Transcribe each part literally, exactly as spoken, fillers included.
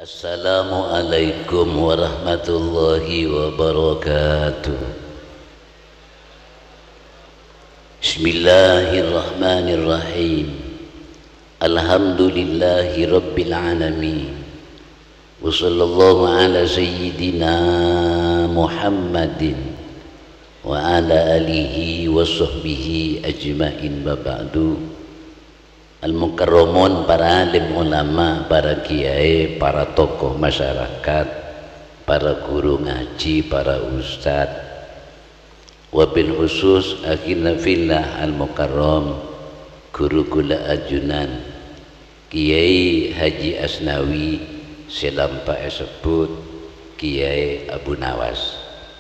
Assalamualaikum warahmatullahi wabarakatuh. Bismillahirrahmanirrahim. Alhamdulillahi rabbil alamin. Wa sallallahu ala sayyidina Muhammadin wa ala alihi wa sahbihi ajma'in wa ba'du. Al-Mukarramun, para alim ulama, para kiai, para tokoh masyarakat, para guru ngaji, para ustadz, wabil khusus akhirna fillah al-Mukarram, guru gula ajunan Kiai Haji Asnawi selampa esebut Kiai Abu Nawas.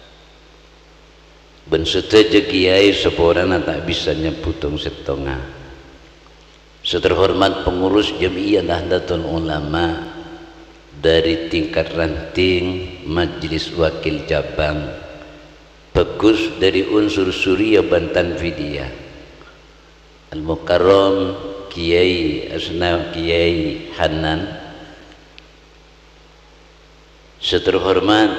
Ben seteja kiai seporana tak bisa nyebutung setengah. Seterhormat pengurus Jamiah Nahdlatul Ulama dari tingkat ranting Majelis Wakil Cabang, bagus dari unsur Suria Bantan Vidya, Al-Mukarram Kiai Asnawi Kiai Hanan. Seterhormat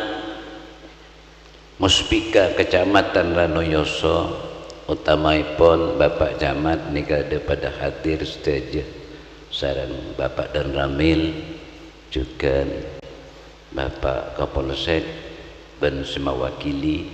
Muspika Kecamatan Ranoyoso, utamaipun Bapak Camat nika pada hadir setuju sareng Bapak dan Ramil, juga Bapak Kapolsek dan semua wakili,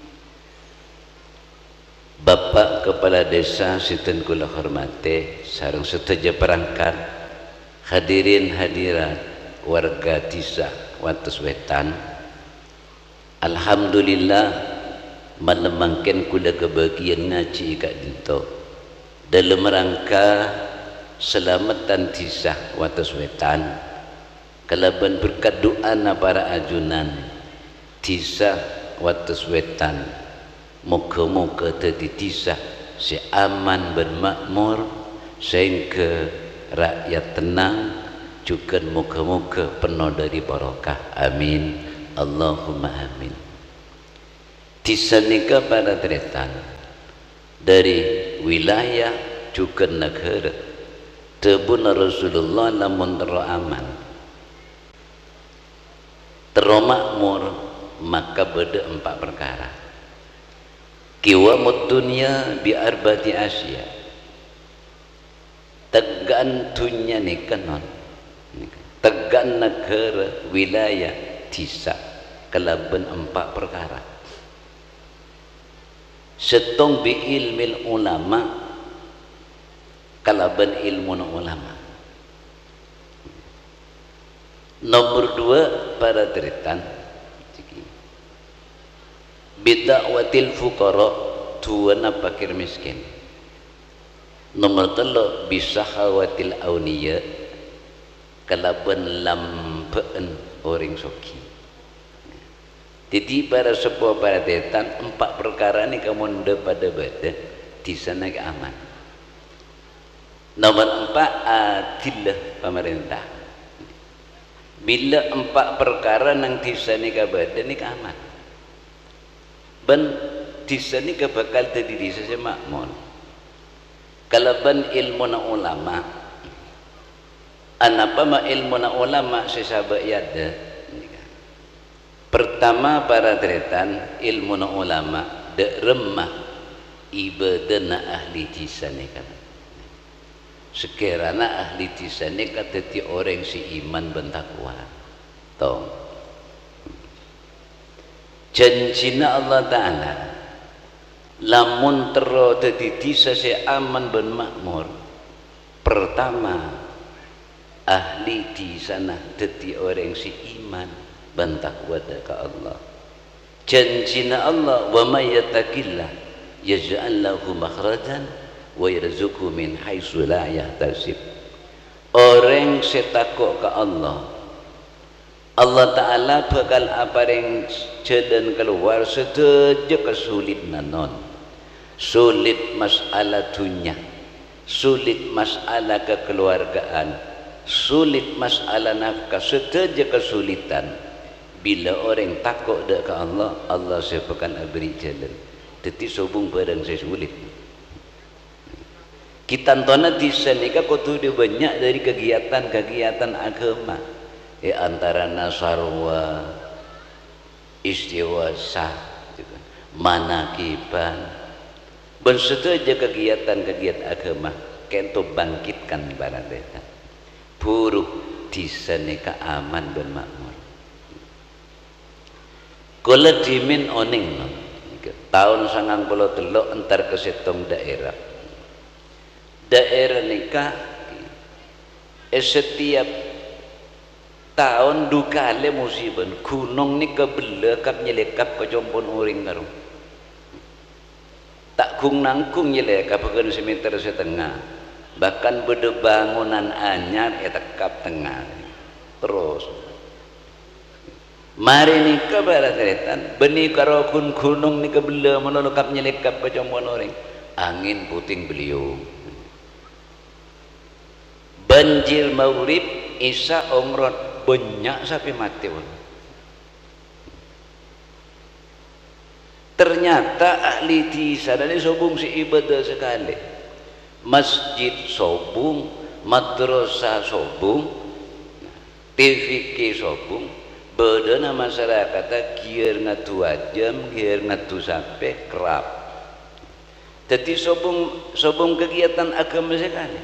Bapak Kepala Desa Sinten kula hormati sareng setuju perangkat, hadirin hadirat warga Desa Wates Wetan. Alhamdulillah malemangken kula kebagian ngaji kak dinto dalam rangka selamatan Desa Wates Wetan, kalaban berkat doa para ajunan Desa Wates Wetan, moga-moga dadi desa si aman bermakmur sehingga rakyat tenang, juga moga-moga penuh dari barokah. Amin Allahumma amin. Desa nika pada tretan dari wilayah juga negara tebun Rasulullah namun teraman teromakmur, maka beda empat perkara. Kiwamud dunia bi arbati asya, tegan dunia nika non tegan negara wilayah desa kelaban empat perkara. Setong bi ilmil ulama, kalaban ilmu ulama. Nomor dua para teritan bid'awatil fuqara, tuana fakir miskin. Nomor telu bisahawatil awniya, kalaban lampeen orang soki. Jadi para sepuh para tetan empat perkara ini kamu ndak pada beda di sana ke aman. Nomor empat adillah pemerintah. Bila empat perkara nang di sana ke beda ini ke aman. Ben di sana ke bakal jadi di sana makmur. Kalau ben ilmu na ulama, anapa ma ilmu na ulama sesabak yada. Pertama para tretan ilmu na ulama de remah ibadana ahli desa ni kan. Sekiranya ahli desa ni kata ti orang si iman bentakwa. Tong. Janjina Allah Ta'ala lamun tero dadi desa si aman ben makmur. Pertama ahli di sana dadi orang si iman bantakwa ka Allah. Janjina Allah, wa may yattaqillah yaj'al lahu makhrajan wa yarzuqhu min haitsu la yahtasib. Orang setakok ka Allah, Allah Ta'ala bakal apareng jalan keluar sedeja kesulitan non. Sulit masalah dunia, sulit masalah kekeluargaan, sulit masalah nafkah, sedeja kesulitan. Bila orang takut dak ke Allah, Allah sepakan beri jalan. Tetapi sobung barang saya sulit. Kita tonton di sana, kau tu dia banyak dari kegiatan-kegiatan agama. e antara nasarwa istiwasa manakiban ben setuju kegiatan-kegiatan agama kento bangkitkan barang deta buruh di sana aman ben makmur kula dimin oning no. Tahun sangang puluh teluk entar kesetong daerah daerah nikah eh, setiap tahun duka le musibah gunung ni kebelakap nyelekap ke jompon uring karung tak kung nangkung nyelekap ke semeter setengah bahkan beda bangunan anyar ya tekap tengah terus mari ni kebaratretan benih karokun gunung ni kebela menolokap nyelekap ke jompon uring angin puting beliau banjir maghrib isya umrah banyak sampai mati pun. Ternyata ahli di sana ini sobung si ibadah sekali masjid sobung madrasah sobung T V K sobung bedana masyarakat gier ngatu jam gier ngatu sampai kerap jadi sobung sobung kegiatan agama sekali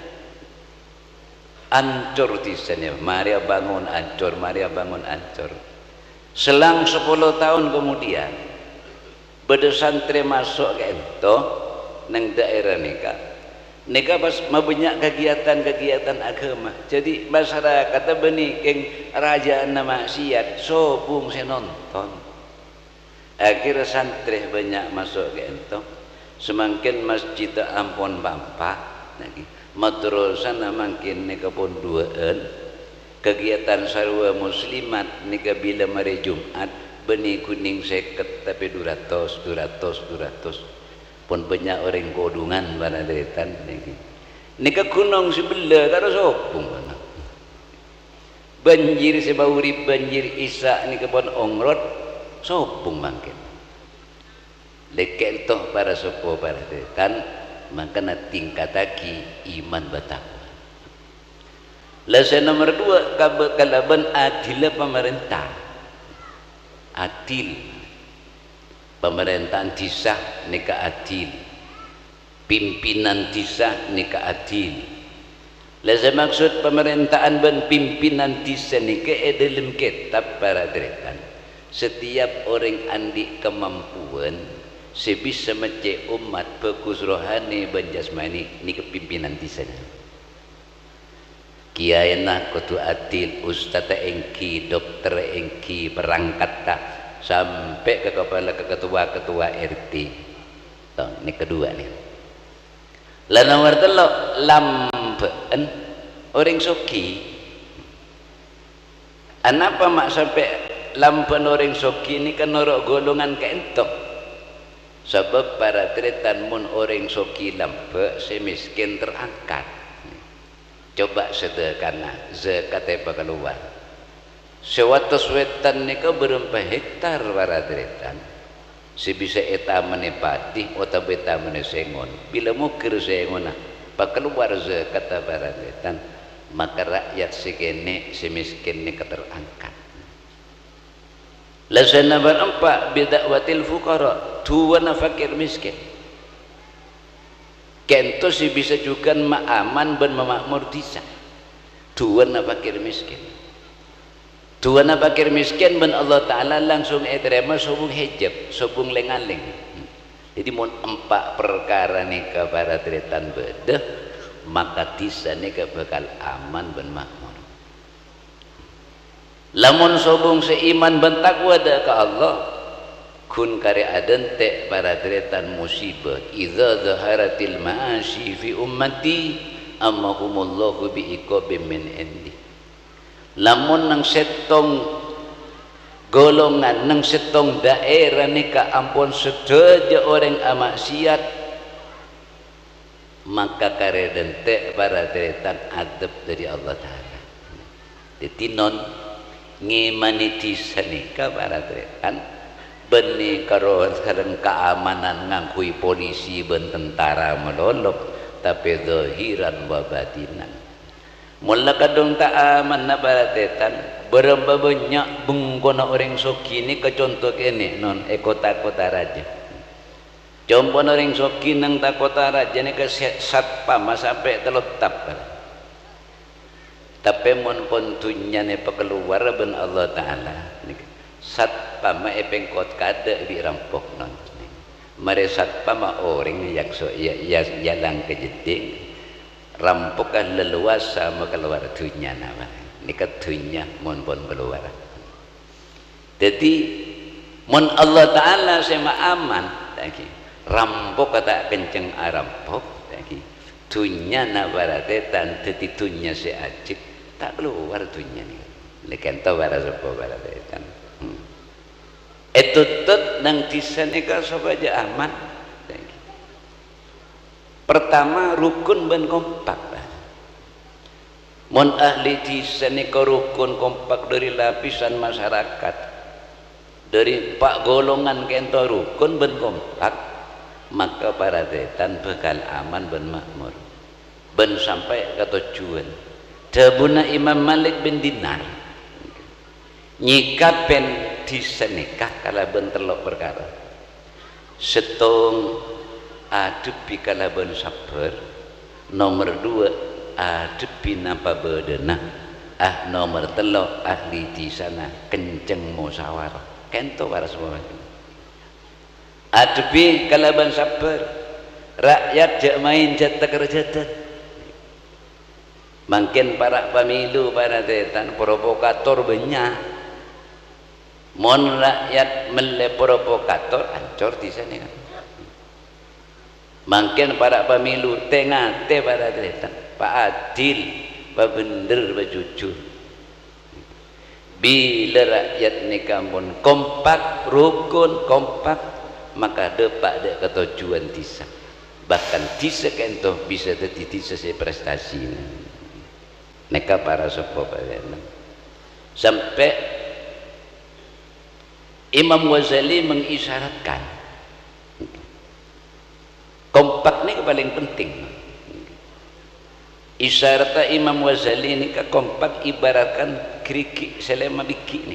ancur di sana mari bangun ancur mari bangun ancur selang sepuluh tahun kemudian beda santri masuk ke ento neng daerah nikah nikah pas banyak kegiatan-kegiatan agama jadi masyarakat benih raja nama maksiat sobung saya nonton akhirnya santri banyak masuk ke ento semakin masjid ampun bampak lagi madrasah makin nika pun duaan kegiatan sarwa muslimat nika bila mari Jumat benih kuning seket tapi duratos duratos duratos pun banyak orang kodungan pada deretan niki nika gunung sebelah karo sopung mana banjir sebauri banjir isa nika pun ongrot sopung mangkin leket toh para sopo para deretan maka nak tingkat lagi iman bertakwa. Lesson nomor dua kalaban adil pemerintah adil pemerintahan desa nika adil pimpinan desa nika adil lesson maksud pemerintahan dan pimpinan desa nika dalam kitab para deretan setiap orang andi kemampuan sebisa mece umat bagus rohani dan jasmani ini kepimpinan di sana kiai nak kudu adil ustaz engki dokter engki perangkat tak sampai ke kepala ke ketua-ketua R T toh ini kedua nih lah nomor telok lambean orang soki anapa mak sampai lambean orang soki ini kan norok golongan keentok sebab para tretan mun orang soki lampe semiskin terangkat coba sedekana zakatnya keluar sewatus wetan nika berempat hektar para tretan si bisa eta menepati atau beta menesengon bila mukir sengon pak keluar zakat para tretan maka rakyat segene semiskin nika terangkat. Lesson nomor empat bidakwatil fuqara dua fakir miskin kento si bisa juga ma'aman dan memakmur desa dua fakir miskin dua fakir miskin dan Allah Ta'ala langsung eterema sobung hijab sobung lengaling jadi mohon empat perkara nikah para tretan beda maka desa nikah bakal aman dan makmur lamun sobung seiman bentakwa da ka Allah kun kare aden te para tretan musibah idza zaharatil ma'ashi fi ummati amahumullahu bi iqabim min indi lamun nang setong golongan nang setong daerah nika ampun sedaja orang amaksiat maka kare dente para tretan adab dari Allah Ta'ala ditinon ngimani disa nika para tretan benih karo sekarang keamanan ngakui polisi ben tentara melolok tapi zahiran wa batinan mula kadung tak aman na baratetan berapa banyak bengkona orang soki ni ke contoh kene non ekota-kota raja contoh orang soki nang tak kota raja ni ke satpam sampai terletap tapi mon pontunya ni pekeluar ben Allah Ta'ala satpam epeng kot kada dirampok non mare satpam orang yang so ya ya jalan kejeting rampokkan leluasa keluar dunia nama ni ketunya mon pon keluar jadi mon Allah Ta'ala sema aman lagi rampok kata kenceng arampok lagi dunia na baratetan jadi dunia se ajib tak keluar dunia ni lekan tahu bara sopo baratetan hmm. Itu tut nang tisanika sabaja aman lagi. Pertama rukun ben kompak mon ahli tisanika rukun kompak dari lapisan masyarakat dari pak golongan kento rukun ben kompak maka baratetan bakal aman ben makmur ben sampai ke tujuan dabuna Imam Malik bin Dinar nyikapen disenikah kala ben telok perkara setong adepi kala ben sabar nomor dua adepi napa bedena ah nomor telok ahli di sana kenceng musyawarah kento waras semua adepi kala ben sabar rakyat jak main jatah kerjatan makin para pemilu para tetan provokator banyak mon rakyat mele provokator ancor di sana kan makin para pemilu tengah te para tetan pak adil pak bener pak jujur bila rakyat ni kampun kompak rukun kompak maka depak dek ketujuan tisa bahkan tisa kento bisa jadi tisa se prestasi neka para sopo sampai Imam Ghazali mengisyaratkan kompak ni paling penting isyarat Imam Ghazali ni ke kompak ibaratkan kerikik selama biki ni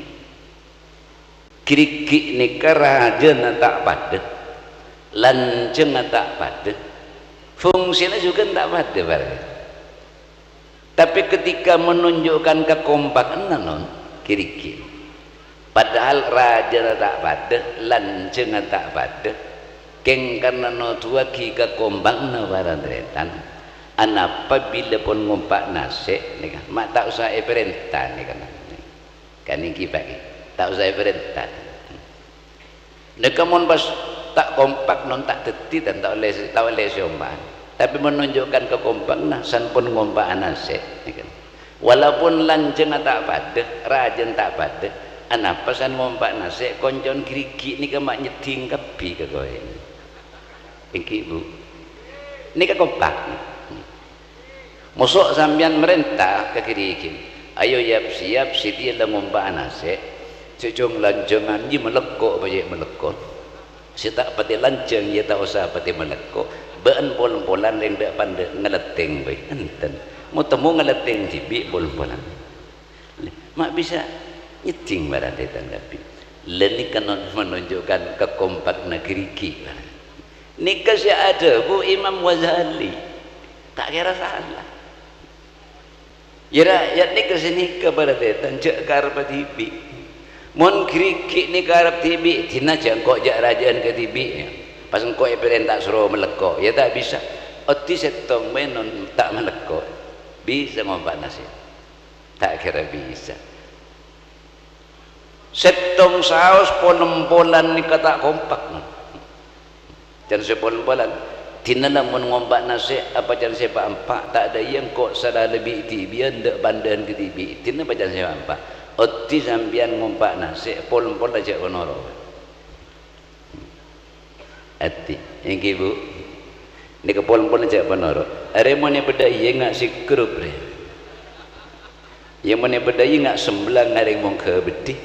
kerikik ni ke raja na tak pada lanceng na tak pada fungsinya juga tak pada barang. Tapi ketika menunjukkan kekompakan non kerikik padahal raja tak pada lanceng tak pada keng karena no tua ki ka kombang na baradretan anapa bila pun ngumpak nase ni kan mak tak usah perintah ni kan kan iki bagi tak usah perintah nek mon pas tak kompak non tak teti dan tak oleh tak oleh siombang tapi menunjukkan kekompakan nah san pun ngumpak nase ni kan walaupun lanceng tak pada raja tak pada anapa san ngumpak nase koncon kriki ni ke mak nyeding kebi ke kowe iki Bu ini ke kompak mosok sampean merintah ke kiri iki ayo yap siap siti la ngumpak nase cecung lanjangan ji melekok baye melekot si tak pati lanceng ya tak usah pati melekok beun pol-polan yang dak pandai ngeleting bae enten mau temu ngeleting jibi pol-polan mak bisa nyeting baradetan tapi leni kan menunjukkan kekompak negeri kita nikah si ada Bu Imam Ghazali tak kira salah ya rakyat nikah sini ke baradetan cek karep tibi mon kriki ni karep tibi tina jangkok jak rajaan ke tibi pas engkau perintah suruh melekok ya tak bisa oti setong menon tak melekok bisa ngompak nasi tak kira bisa setong saus polem-polan ni kata kompak jangan sepolem-polan tina namun ngompak nasi apa jangan sepa empak tak ada yang kok salah lebih tibian dek bandan ke tibi tina apa jangan sepa empak oti sambian ngompak nasi polem-polan aja konoro ati yang ibu ni ke polem-polan aja konoro aremo ni beda iya ngak si kerup re yang mana beda iya ngak sembelang ngareng mong ke bedih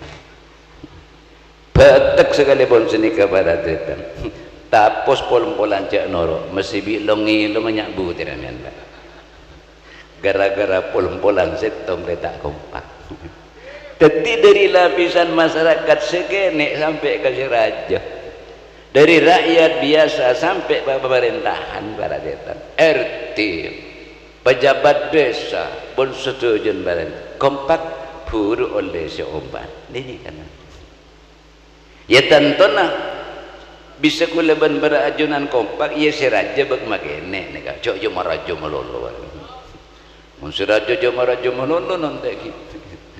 batak sekalipun seni kepada tetan tapos polem-polan cak noro mesti bi longi lo menyak bu tiramian gara-gara pol-polan setong letak kompak. Teti dari lapisan masyarakat segene sampai ke raja, dari rakyat biasa sampai pemerintahan baradetan, R T, pejabat desa, bersetujuan barang kompak buru oleh seobat. Ini kan ya tantona bisa kuleban berajunan kompak ya si raja bak magene nega cok jo marajo melolo mun si raja jo marajo melolo nonte gitu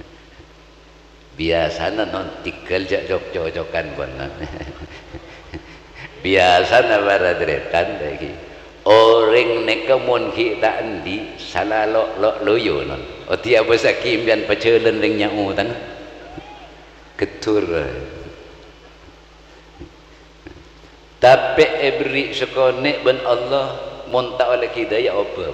biasana non tikel jak jok cocokan bonan biasana baradretan lagi orang neka mun kita andi salah lo lo loyo non oti abasa kimbian paceuleun ring nyau tang ketur tapi ebri sekone ben Allah monta oleh hidayah apa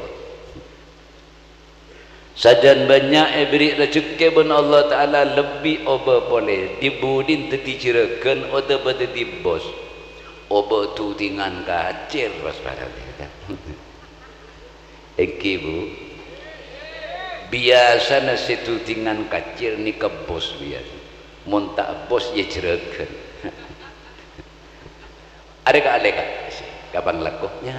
sajan banyak ebri rezeki ben Allah Ta'ala lebih oba boleh dibudin teti cirakan oda pada di bos oba tu tingan kacir waspada eki bu biasa na situ tingan kacir ni ke bos biasa monta bos ye cirakan ada ka ada ka kapan lakunya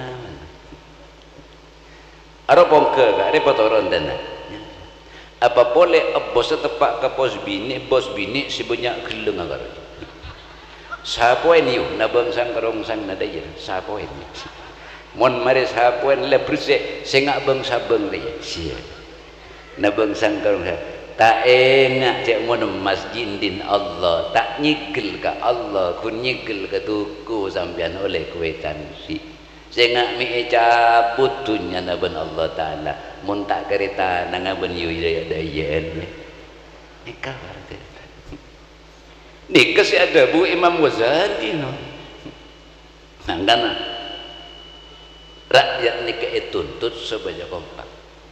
ada pongke ka ada potoron dana apa boleh bos tepak ke bos bini bos bini si banyak geleng agar siapa ini yuk nabang sang kerong sang nadaya siapa ini mon mari siapa ini le bersih sengak bang sabang dia sia nabang sang kerong tak enggak cek mon masjid din Allah tak nyikil ke Allah kun nyikil ke tuku sampean oleh kuetan si sengak mi cabut dunya naban Allah Ta'ala mun tak kereta nangaben yu daya dayan nikah berarti nikah si ada bu Imam Ghazali no nangkana rakyat nikah itu tuntut sebagai kompak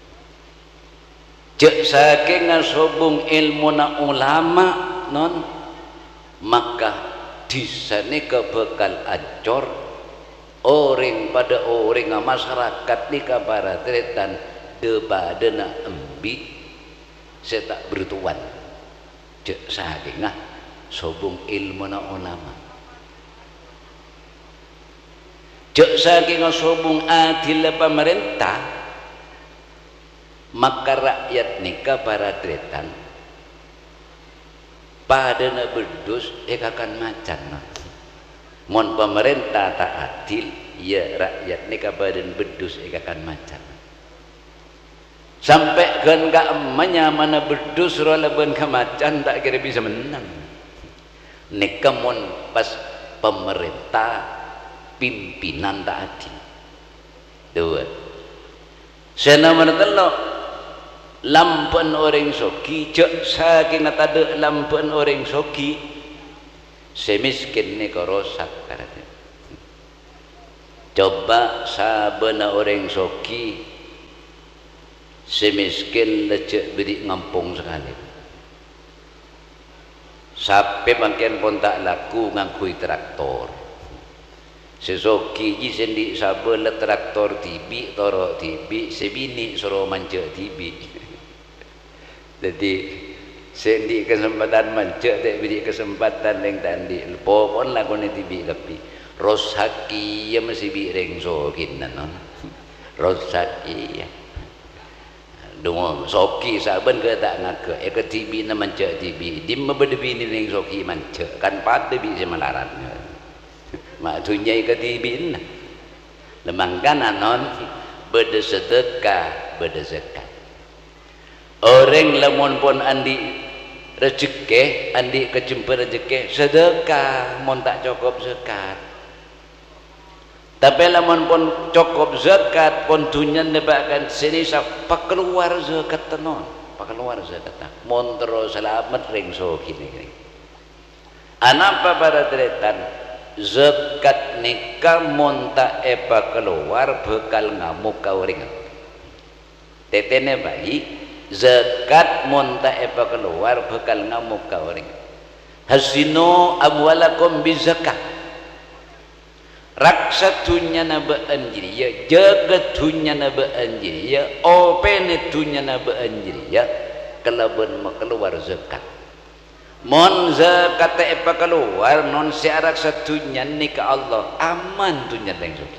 cek saking ngasobung ilmu na ulama non maka disane kebekal acor orang pada orang masyarakat ni kabaratretan debadena embi saya tak bertuan cek saking ngah sobung ilmu na ulama cek saking sobung adil pemerintah maka rakyat nikah para tretan pada nak berdus ekakan macan mon pemerintah tak adil ya rakyat nikah badan berdus ekakan macan sampai kan gak emanya mana berdus rolaban ke macan tak kira bisa menang nikah mon pas pemerintah pimpinan tak adil dua saya menetelo lampuan orang soki cek saking ada lampuan orang soki semiskin ni kau rosak karena coba sabana orang soki semiskin lecek beri ngampung sekali sampai makin pun tak laku ngakui traktor sesoki ji sendi sabana traktor tibi torok tibi sebini suruh mancak tibi jadi sendi kesempatan mancak tak beri kesempatan yang tadi pokon lah kau nanti bi tapi rosaki ya masih bi reng sokin non rosaki ya dong soki saben ke tak ngake ya ke tibi na mancak tibi dim berdebi ni reng soki mancak kan pada bi semalaran mak tunyai ke tibi na lemangkan anon berdesedekah berdezakat orang lamun pun andi rezeki andi kejemper rezeki sedekah mun tak cukup zakat tapi lamun pun cukup zakat pun dunia nebakan sini siapa keluar zakat tenon pak keluar zakat mun terus selamat ring so kini kini anapa pada tretan zakat nikah mun tak epa keluar bekal ngamuk kau ring tetene baik zakat monta epa keluar bekal ngamuk ka orang hasino amwalakum bizakat raksa dunya na beanjiri ya jaga dunya na beanjiri ya opene dunya na beanjiri ya kalaban keluar zakat mon zakat apa keluar non si raksa dunya ni ka Allah aman dunya teng suki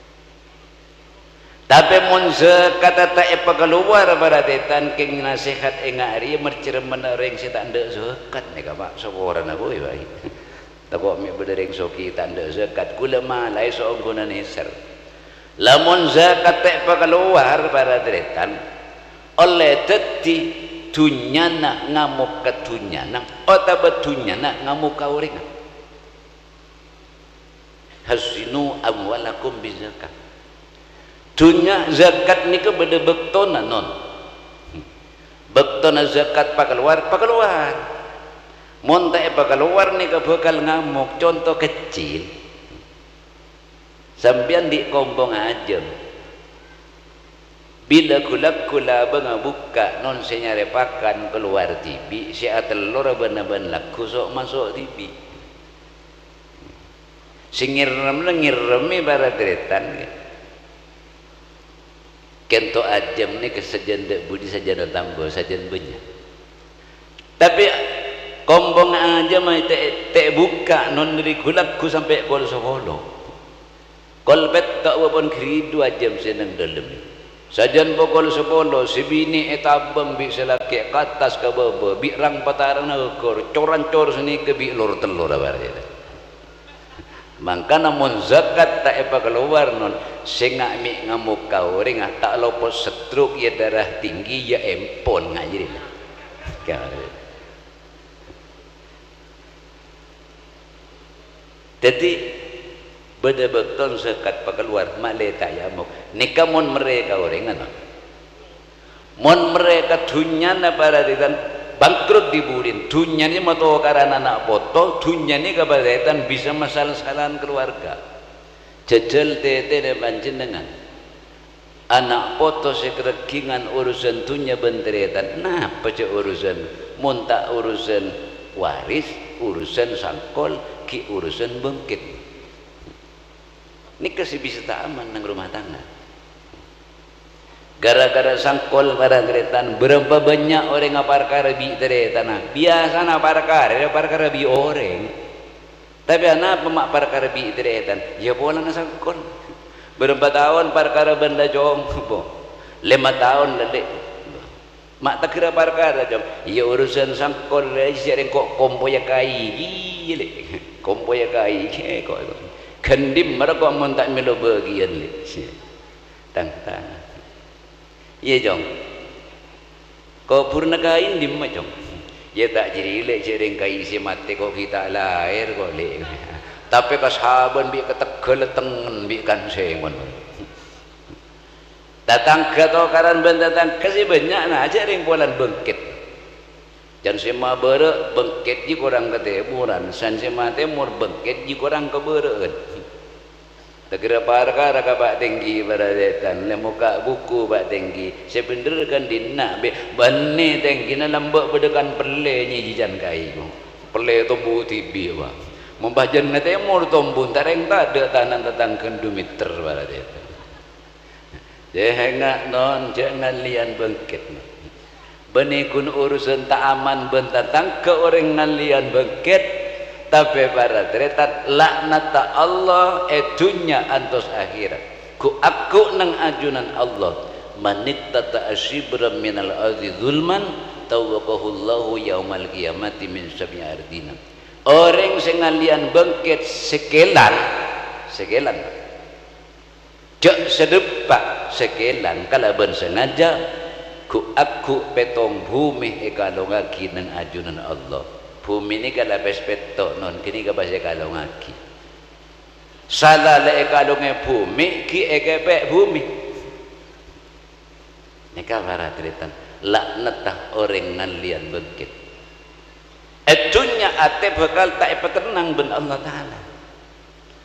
tapi mun zakat ta apa keluar baradetan king nasihat engari mercir menereng si tak ndak zakat ni ka pak saborana boy bae tabok mi bedereng soki tak ndak zakat kula malai so guna nisar lamun zakat ta apa keluar baradetan oleh teti dunyana ngamuk ka dunyana otaba dunyana ngamuk ka urang hasinu amwalakum bizakat dunya zakat ni ke beda bektona non bektona zakat pak keluar pak keluar monta pak keluar ni ke bakal ngamuk contoh kecil sampean di kombong aja bila kulak kula banga buka non senyare pakan keluar tibi si atelur ben-ben laku sok masuk tibi singirem ngiremi baratretan kento ajam ni kesajan dek budi sajan tambah sajan banyak tapi kombong aja mai te, te buka non dari kulakku sampai kol sokolo kol bet tak wapun keridu ajam senang dalam sajan pokol sepolo si bini etabam bi selaki katas ke baba bi rang patarang nakor coran cor seni ke bi lor telur abar maka namun zakat tak apa keluar non sengak mi ngamuk kau ring tak lopos stroke ya darah tinggi ya empon ngajirin jadi beda beton zakat pak keluar male tak yamuk nikah mon mereka orang non mon mereka dunya na para ditan bangkrut diburin dunya ni mato karena anak foto dunya ni kepadatan bisa masalah-salahan keluarga jajal tete dan panjenengan anak foto sekerekingan urusan dunya benteretan nah pace urusan montak urusan waris urusan sangkol ki urusan bengkit ini kasih bisa tak aman nang rumah tangga gara-gara sangkol pada keretan berapa banyak orang ngapar karabi teretan biasa ngapar karabi ngapar karabi orang tapi anak pemak par karabi teretan ya pola na sangkol berapa tahun par karaban la jong po lima tahun lele mak tak kira par kara jong ya urusan sangkol le sering kok kompo ya kai gile kompo ya kai kok kendim mereka mon tak melo bagian le tang tang iya jong kau purna kain di mana jong ya tak jadi lek sering kain si mati kok kita lahir kok lek tapi kasaban bi ketegel tengen bi kan sengon datang ke to karan ben datang ke si banyak nah aja ring polan bengkit jan sema beure bengkit ji kurang ketemuran san sema temur bengkit ji kurang kebeureueun tegera parkara ka pak tinggi baradetan le muka buku pak tinggi sebener kan dina be banne tinggi na lambak bedekan perle nyi jijan kai ku perle tombu tibi wa membajan na temur tombu tareng tada tanan tatang kendumeter baradetan jangan non jangan lian bengkit bani kun urusan tak aman bentatang ke orang ngalian bengkit tapi para tretat laknat Allah edunya antos akhirat ku aku nang ajunan Allah manit tata asyibram minal ardi zulman tawaqahullahu yaumal qiyamati min sab'i ardina orang sing ngalian bengket sekelan sekelan jak sedepak sekelan kalaban sengaja ku aku petong bumi ekalongaki nang ajunan Allah bumi ni kalau pespetok non kini ke bahasa kalau ngaki salah le kalongnya bumi ki ekepek bumi ni kabar teritan laknat orang ngalian bengkit etunya ate bakal tak pekenang ben Allah Taala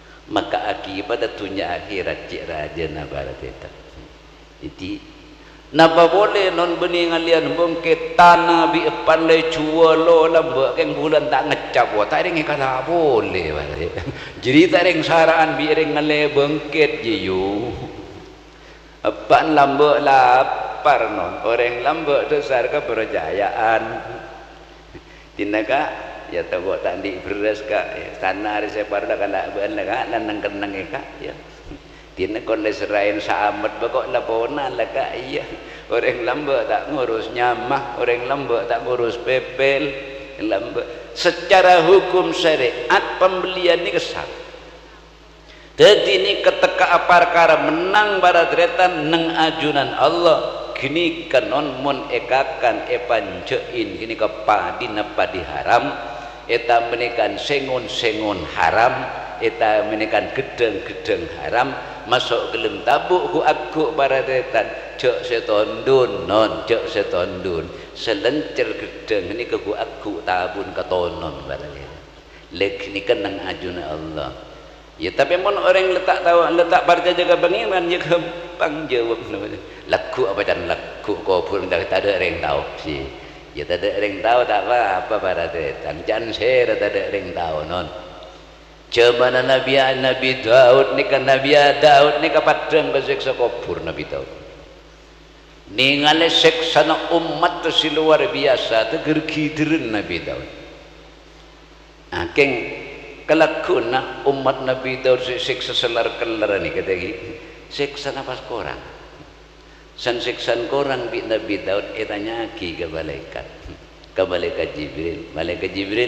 maka akibat etunya akhirat cik raja na barat itu jadi napa boleh non bening alian bengket tanah bi pandai cua lo lambak keng bulan tak ngecap wa tak ring kata boleh balik jadi tak ring saraan bi ring ngale bengket je yo apa lambak lapar non orang lambak besar kepercayaan tinaka ya tahu tak di beres ka ya sana hari saya pada kana ben ka nanang kenang ka ya tina kon le serain saamat bakok lapona la ka iya orang lambak tak ngurus nyamah orang lambak tak ngurus pepel lambak secara hukum syariat pembelian ni kesal jadi ini ketika perkara menang baradretan neng ajunan Allah kini kanon mun ekakan epancein kini kepadi nepadi haram eta menikan sengun-sengun haram eta menikan gedeng-gedeng haram masuk gelem tabuk ku aku baradretan cek setondun non cek setondun selencer gedeng ini ke ku aku tabun katonon baradretan lek ni kenang ajunan Allah ya tapi mun orang letak tahu letak parja jaga bangiman ya gampang jawab laku apa dan laku kau pun tak ada orang tahu sih ya tak ada orang tahu tak apa apa pada tetan jangan share tak ada orang tahu non coba Nabi Nabi Daud ni kan Nabi Daud ni kapadang keseksa kubur Nabi Daud ningale seksana umat tu si luar biasa tu gergiderin Nabi Daud akeng kelakuna umat Nabi Daud siksa selar kelar ni kata gitu siksa nafas korang san siksan korang bi Nabi Daud etanya ki ke malaikat ke malaikat Jibril malaikat Jibril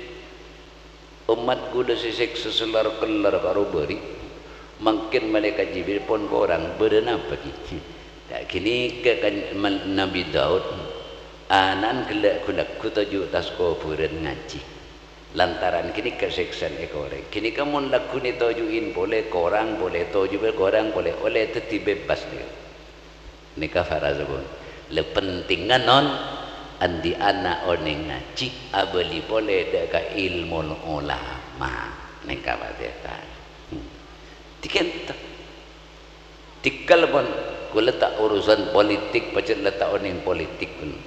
umat kuda siksa selar kelar karo beri mungkin malaikat Jibril pun korang beren apa gitu tak kini ke Nabi Daud anan gelak kulak kutuju tas kuburan ngaji lantaran kini keseksan ekore kini kamu laku ni tojuin boleh korang boleh toju korang boleh oleh teti bebas dia nikah farazabun le pentingan non andi anak oning ngaji abeli boleh deka ilmu ulama nikah bateta tiket tikal pun ku letak urusan politik pacet letak oning politik pun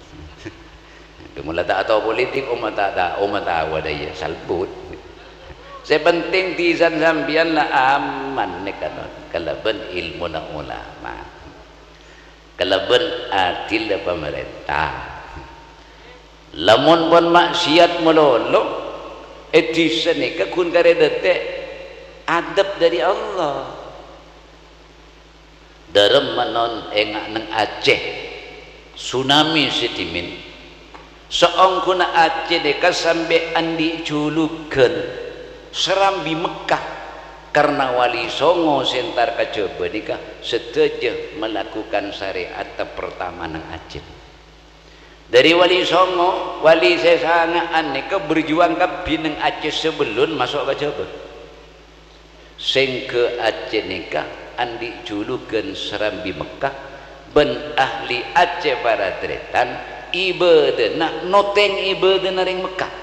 mula tak tahu politik umat tak tahu umat tahu ada ya salbut sepenting tizan sambian lah aman ni kan kalaban ilmu na ulama kalaban adil pemerintah lamun pun maksiat melolo etisa ni kakun kare detek adab dari Allah dalam manon engak neng Aceh tsunami setimin seong kuna Aceh deka sampai andi julukan serambi Mekah karena wali songo sentar kacoba nikah setuju melakukan syariat pertama nang Aceh dari wali songo wali sesangaan nikah berjuang kabi nang Aceh sebelum masuk kacoba sing ke Aceh nikah andi julukan serambi Mekah ben ahli Aceh para tretan ibadah nak noteng ibadah naring Mekah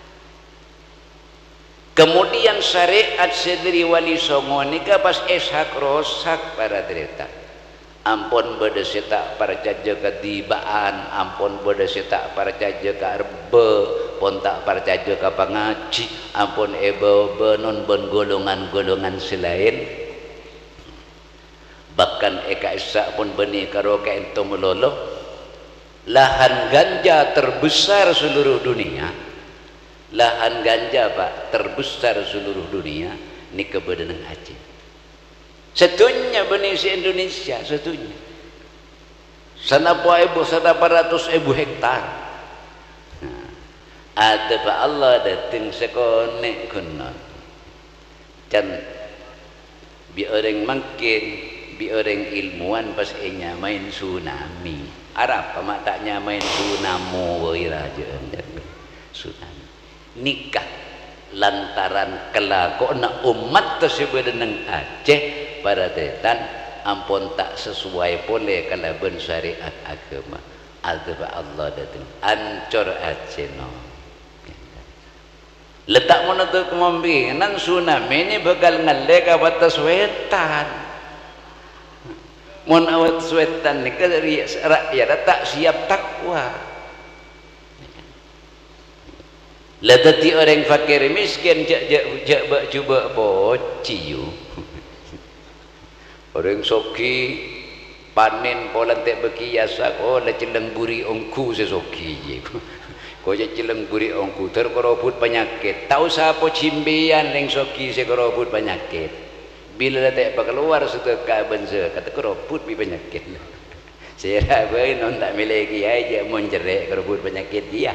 kemudian syariat sediri wali songo nikah pas eshak rosak para derita ampun beda setak para caja ketibaan ampun beda setak para caja ke arbe pun tak para caja ke pengaji ampun eba benon ben golongan-golongan selain bahkan eka isak pun beni karo ka ento melolo lahan ganja terbesar seluruh dunia lahan ganja pak terbesar seluruh dunia ni kebetulan Aceh setunya benih si Indonesia setunya sana po ibu sana ratus ibu hektar nah, ada pak Allah datang sekonek kuno dan bi orang makin bi orang ilmuwan pas enya main tsunami Arab mak taknya main tsunami raja tsunami nikah lantaran kelakona umat tersebut nang Aceh pada tetan ampun tak sesuai boleh kalaban syariat agama azab Allah datang ancor Aceh no letak menutup kemungkinan tsunami ini bakal ngelek ke batas wetan Mon awat suetan ni dari rakyat tak siap takwa. Latati orang fakir miskin jak jak jak bak cuba boci you. Orang soki panen polan tak berkiasak oh la celeng buri ongku sesoki je. Ko je celeng buri ongku terkorobut penyakit. Tahu siapa cimbian leng soki sekorobut penyakit. Bila tak keluar sedekah benza kata kerobut bi penyakit. Saya rabai non tak miliki aja monjerek kerobut penyakit dia.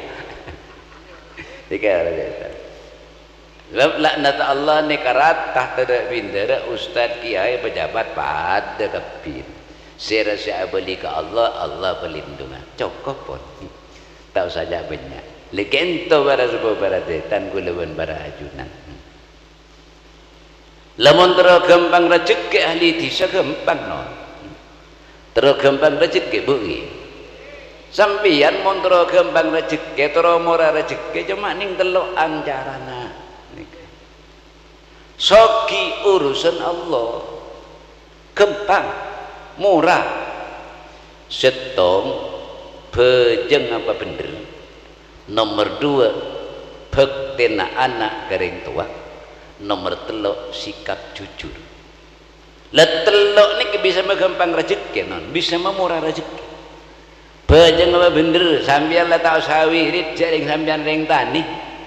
Tiga ada. Laknat Allah ni karatah tidak bindera ustaz kiai pejabat pada kepin. Saya rasa beli ke Allah Allah pelindungan. Cukup pun. Tak saja banyak. Lekento bara sebuah baradetan gulawan bara ajunan. Lamun terus gampang rezeki ahli desa gampang non. Terus gampang rezeki bungi. Sampian mun terus gampang rezeki terus murah rezeki cuma ning telokan carana. Soki urusan Allah gampang murah. Setong bejeng apa bener. Nomor dua bektena anak garing tua. Nomor telok sikap jujur. Lah telok ni bisa gampang rezeki non, bisa memurah rezeki. Bajang apa bener sambian lah tak usah wirid jaring sambian ring tani.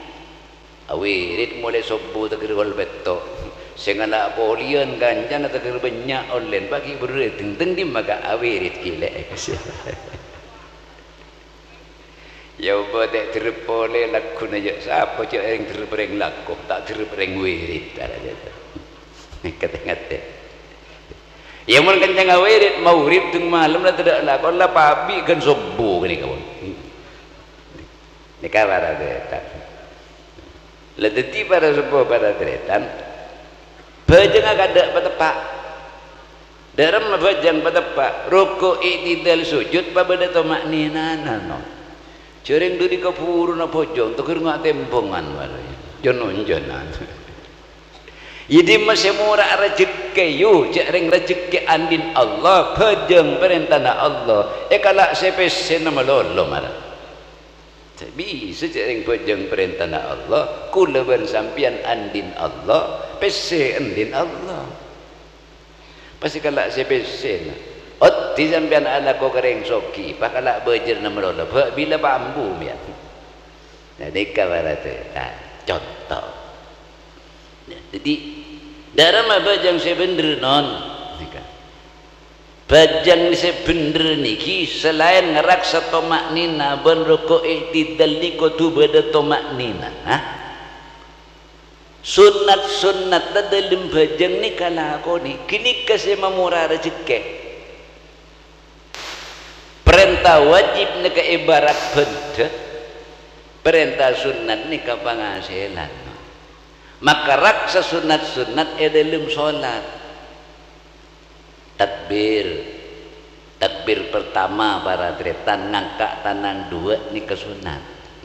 Wirid mulai sobu tegir gol beto. Sehingga nak polian ganjan tegir banyak online bagi berurit teng teng di maka wirid gila. Ya bodek terpole laku aja siapa cak yang terpereng laku tak terpereng wirid ada aja kata-kata ya mun kencang wirid mau wirid tung malam lah tidak laku lah pabi kan sobo ni kawan ni kabar ada tak lah deti pada sobo pada teretan bajang agak pada pak dalam bajang pada pak rukuk i'tidal sujud pada tomak ni nana no Cereng dari kapuru na pojong, tukir nggak tempongan malanya, jonon jonan. Jadi masih murah rezeki yu, cereng rezeki andin Allah, pejeng perintah Allah. Eh kalau sepesen nama lolo marah. Tapi secereng pejeng perintah Allah, kulaban sampian andin Allah, pese andin Allah. Pasti kalau sepesen. Ot di sampean anak ko kering soki pakala bejer na melola bila bambu mian jadi kabarate nah contoh jadi dalam bajang sebener non bajang sebener niki selain ngeraksa tomak nina ban roko i'tidal niko tu beda tomak nina ha sunat-sunat dalam bajang ni kala ko ni kini kasih memurah rezeki. Perintah wajib ni ke ibarat benda, perintah sunat ni ke penghasilan. Maka raksa sunat-sunat dalam solat. Takbir, takbir pertama para tretan ngangkat tangan dua ni ke sunat.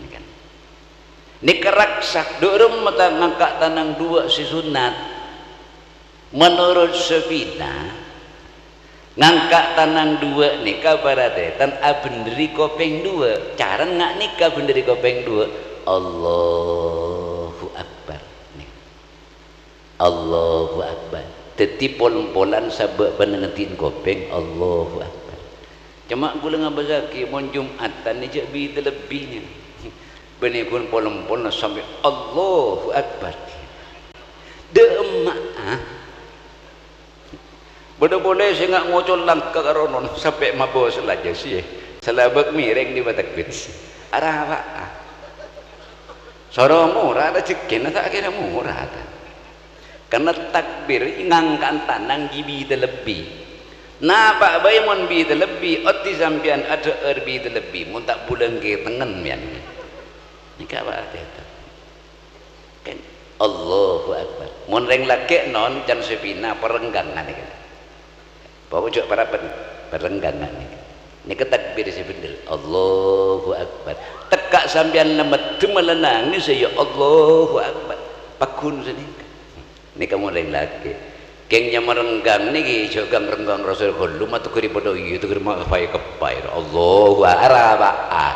Ni ke raksa, dorong mata ngangkat tangan dua si sunat. Menurut Sabina. Ngangkat tanang dua nikah baradetan abenderi kopeng dua cara ngak nikah benderi kopeng dua Allahu Akbar nih Allahu Akbar teti pol-polan sabak penengetin kopeng Allahu Akbar cuma gula ngabazaki mon Jumatan ni jak bi terlebihnya benih pun pol-polan sampai Allahu Akbar de emak ah boleh-boleh saya nak ngocol langkah karonon sampai mabos saja sih selabak miring di batakbir arah apa soro murah ada cekin tak kira murah karena takbir ngangkat tanang gibi terlebih nah pak bayi mon bi terlebih oti sampian ada erbi terlebih mon tak bulan ke tengen mian ni kabar itu kan Allahu Akbar mon reng laki non can sepina perenggangan ni kan bawa juga para perenggangan ni ni ketakbir sebenar Allahu Akbar tekak sambian lemet melenang ni saya Allahu Akbar pakun sini ni kamu lain lagi gengnya merenggang niki jogang renggang Rasul kullu matu kiri podo iya tu kiri mak fai kepai Allahu araba ah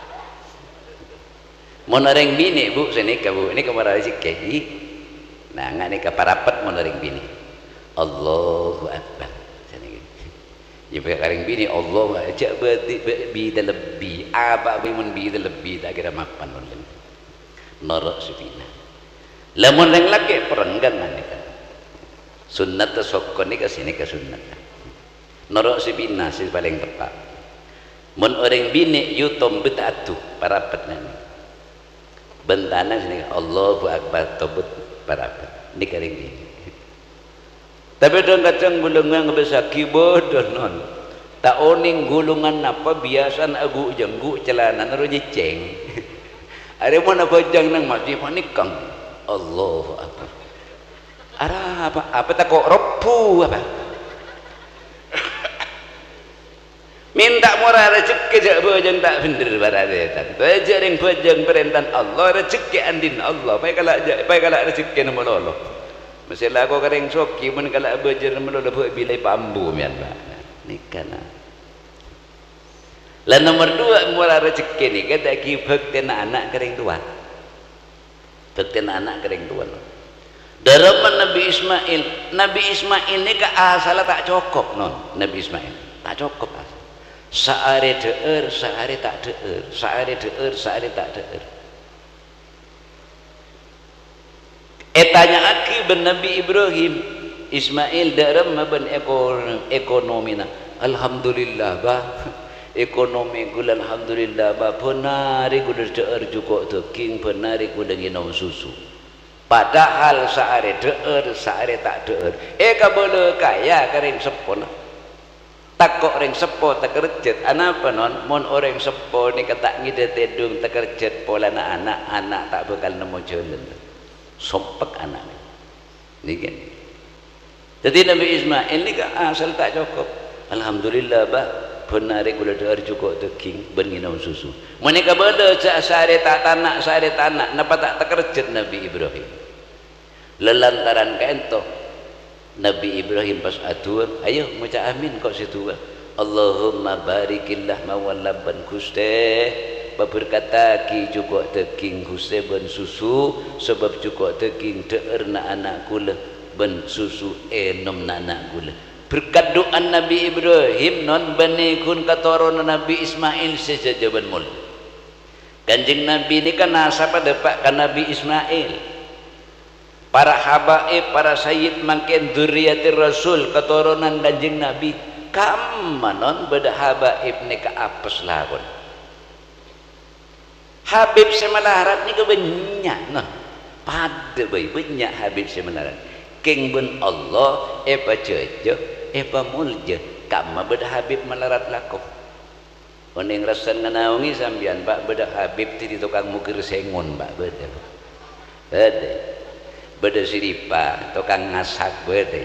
monoreng bini bu sini ka bu ini kamar rezeki nah ngak nika parapat monoreng bini Allahu akbar sini ya pakai karing bini Allah aja berarti bi lebih apa bi mun bi lebih tak kira mapan molen norok supina lamun reng laki perenggan nika sunnat sokon nika sini ke sunnat norok supina sih paling tepat mun orang bini yutom betatu parapat nani bentana sini Allahu akbar tobut parapat ini karing bini tapi dong kacang gulungan ngebesaki bodoh non tak oning gulungan apa biasa agu jenggu celana naruh jeceng ada mana bajang nang masih panikang Allahu akbar ara apa apa tak kok repu apa minta murah rezeki jak bajang tak bener baradetan bajang yang bajang perintah Allah rezeki andin Allah baik kalau baik kalau rezeki nama Allah masih lagu kering soki mun kalau bajang nama Allah buat bilai pambu mian pak nikana lah nomor dua murah rezeki ni kata kibak tena anak kering tua tena anak kering tua daraman Nabi Ismail Nabi Ismail ni ke asal tak cukup non Nabi Ismail tak cukup asal saare deer saare tak deer saare deer saare tak deer etanya aki ben Nabi Ibrahim Ismail daram ben ekonomina alhamdulillah bah ekonomi gula alhamdulillah bah penari gula deer juga teking penari gula nginum susu padahal saare deer saare tak deer eka boleh kaya kering sepona takok orang sepo tak kerjet anak apa non mon orang sepo ni kata ngide tedung tak kerjet pola anak anak tak bakal nemu jalan sompek anak ni kan jadi Nabi Ismail ni kan asal tak cukup alhamdulillah bah penari gula deer cukup teking benginau susu menika benda sare tak tanak sare tanak napa tak terkerjet Nabi Ibrahim lelantaran kaento Nabi Ibrahim pas atur ayo maca amin kok situ Allahumma barikillah mawalaban kuste berkata ki juga teking kuste ben susu sebab juga teking deerna anak kula ben susu enom na anak kula berkat doa Nabi Ibrahim non banikun katurunan Nabi Ismail sejajaban mul kanjeng Nabi ini kan nasab depak kan Nabi Ismail para habaib para sayyid makin dzurriyyatir rasul keturunan kanjeng Nabi kamanon beda habaib ni ka apes lawan Habib semalarat ni ke banyak nah pada bayi banyak Habib semalarat king ben Allah epa cejo epa mulja kama beda Habib malarat laku oning rasan nganaungi sambian pak beda Habib ti tukang mukir sengon pak beda beda beda siripa tukang ngasak beda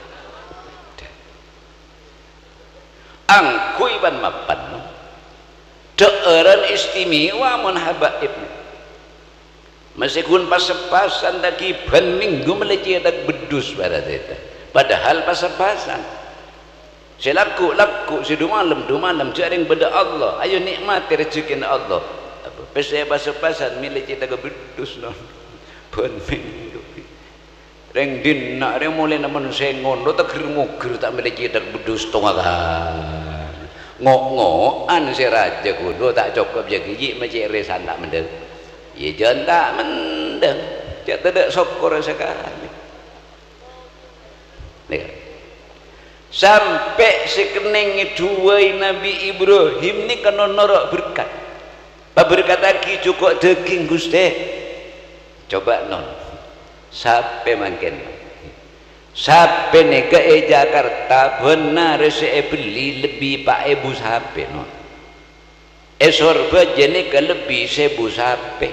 angkui ban mapan no? Deeran istimewa mun habaib meskipun pas-pasan taki ban minggu meleci tak bedus pada teta padahal pas-pasan selaku laku si dua malam dua malam jaring beda Allah ayo nikmati rezeki Allah pese pas-pasan meleci tak bedus non ban minggu reng din nak reng mulai namun sengon lo tak ngukir tak meleci tak bedus tongakan ngok-ngokan si raja kudu tak cukup jadi ji macam resan tak mendeng ya jangan tak mendeng jangan tidak syukur sekali sampai sekening dua Nabi Ibrahim ni kena norok berkat berkat lagi cukup daging guste coba non sampai makin sampai ni ke Jakarta benar saya beli lebih pak ibu sampai no esor bajene ke lebih sebu sampai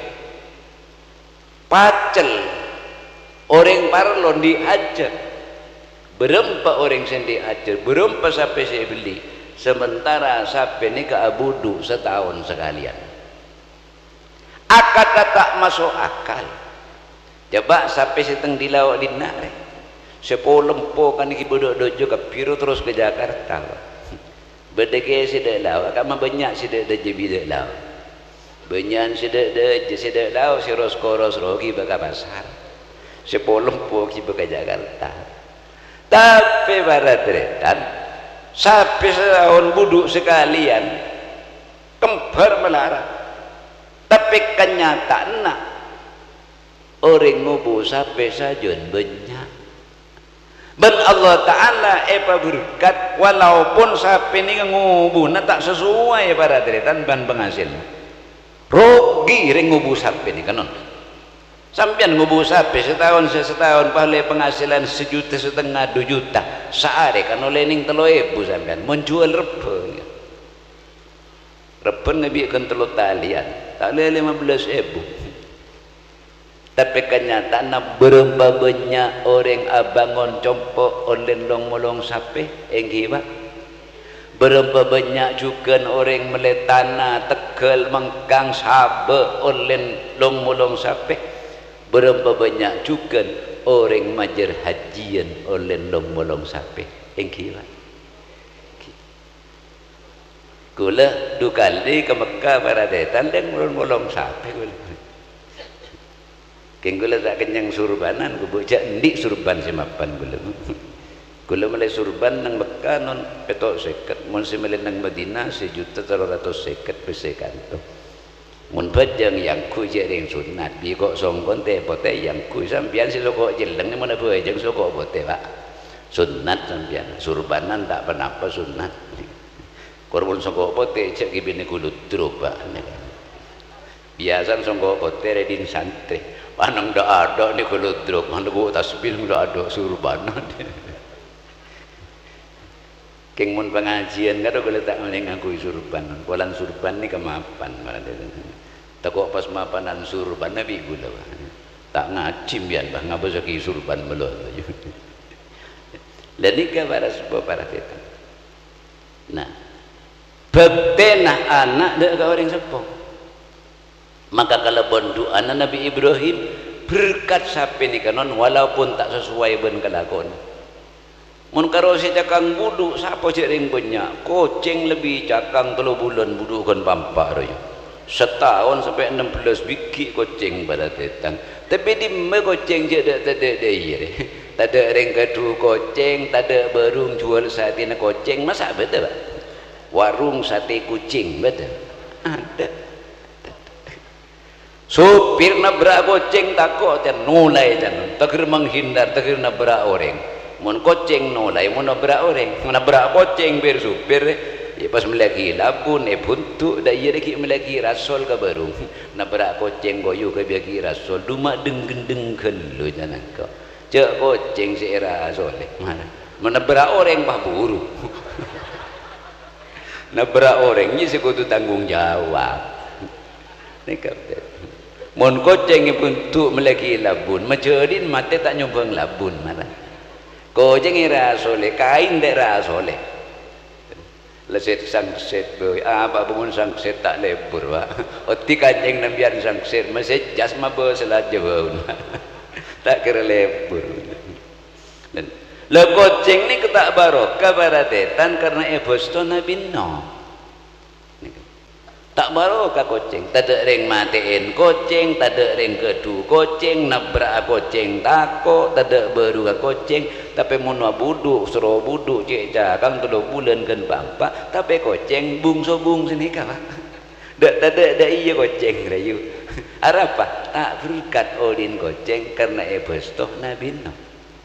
pacel orang parlon diajar berempat orang sendi ajar berempat sampai saya beli sementara sampai ni ke abudu setahun sekalian akad tak masuk akal coba sampai seteng di laut di nare sepuluh lempo kan iki bodok dojo ke Piro terus ke Jakarta. Bedeke sidak law, kama banyak sidak de jebidak law. Banyak sidak de sidak law si roskoros rogi baka pasar. Sepuluh lempo ki baka Jakarta. Tapi barat retan sampai setahun buduk sekalian kembar melarang. Tapi kenyataan orang ngubu sampai sajon banyak. Ben Allah Ta'ala epa berkat walaupun sampai ni ngubu na tak sesuai para deretan ban penghasil. Rugi ring ngubu sampai ni kanon. Sampian ngubu sampai setahun setahun pahalai penghasilan sejuta setengah dua juta sehari kan oleh ning telo ebu sampian menjual reben. Reben ngebiakan telo talian tak boleh lima belas ribu. Tapi kenyataan berapa banyak orang abangon compo oleh long molong sape enggiwa. Berapa banyak juga orang meletana Tegal Mengkang Sabe oleh long molong sape. Berapa banyak juga orang majer hajian oleh long molong sape enggiwa. Kula dukali ke Mekah para detan dan long molong sape kula. Keng gula tak kenyang surbanan ku bocah ndik surban semapan gula. Gula mulai surban nang Mekah non petok seket, mun simele nang Madinah sejuta telur ratus seket pese kanto. Mun bajang yang ku jering sunat bi kok songkon te pote yang ku sampean si sokok jeleng ni mun bajang sokok pote Pak. Sunat sampean, surbanan tak penapa sunat. Korban sokok pote cek ibine kulut drop Pak. Biasa sokok pote redin santri. Panang dak ada ni kalau drop, mana buat tasbih dak ada surbanan. Keng mun pengajian kada kalau tak mending aku surban. Bulan surban ni kemapan. Takut pas mapanan surban nabi gula. Tak ngacim bian bah ngapa saki surban melo. Lani ka para sebuah para kita. Nah, bebenah anak dak ka orang sepuh. Maka kalau bonduan Nabi Ibrahim berkat sapi ni kanon walaupun tak sesuai ben kelakon. Mun karo si cakang budu sapa jering banyak kucing lebih cakang telu bulan budu kon pampak royo. Setahun sampai enam belas biji kucing pada tetang. Tapi di me kucing je dak tak ada dia. Tak ada ring kedu kucing, tak ada barung jual sate kucing masa betul Pak. Warung sate kucing betul. Ada. Supir nabrak kucing takut dan nulai dan takir menghindar takir nabrak orang. Mun kucing nulai mun nabrak orang. Nabrak kucing ber supir ya pas melagi labun e buntu da iya deki melagi rasul ka baru. Nabrak kucing goyu ka biagi rasul duma deng-deng kelu jangan kau. Cek kucing si era soleh. Mana? Menabrak orang bah buru. Nabrak orang ni sekutu tanggung jawab. Ni kapten. Mun kucing bentuk melagi labun macerin mate tak nyobang labun mana kucing ira soleh kain dak ra soleh leset sangset boy apa bangun sangset tak lebur Pak oti kancing nambian sangset masih jas mabo selajau tak kira lebur dan le kucing ni ketak barokah baratetan karena ebosto Nabi Nuh. Tak barokah kucing, tak ada ring matiin kucing, tak ada ring kedu kucing, nabrak kucing takut, tak ada baru kucing, tapi munwa buduk, suruh buduk cik cakang telu bulan kan pampak, tapi kucing bung sobung sini kah? Tak tak ada ada iya kucing rayu. Arapa tak berkat olin kucing karena ebestoh Nabi Nuh.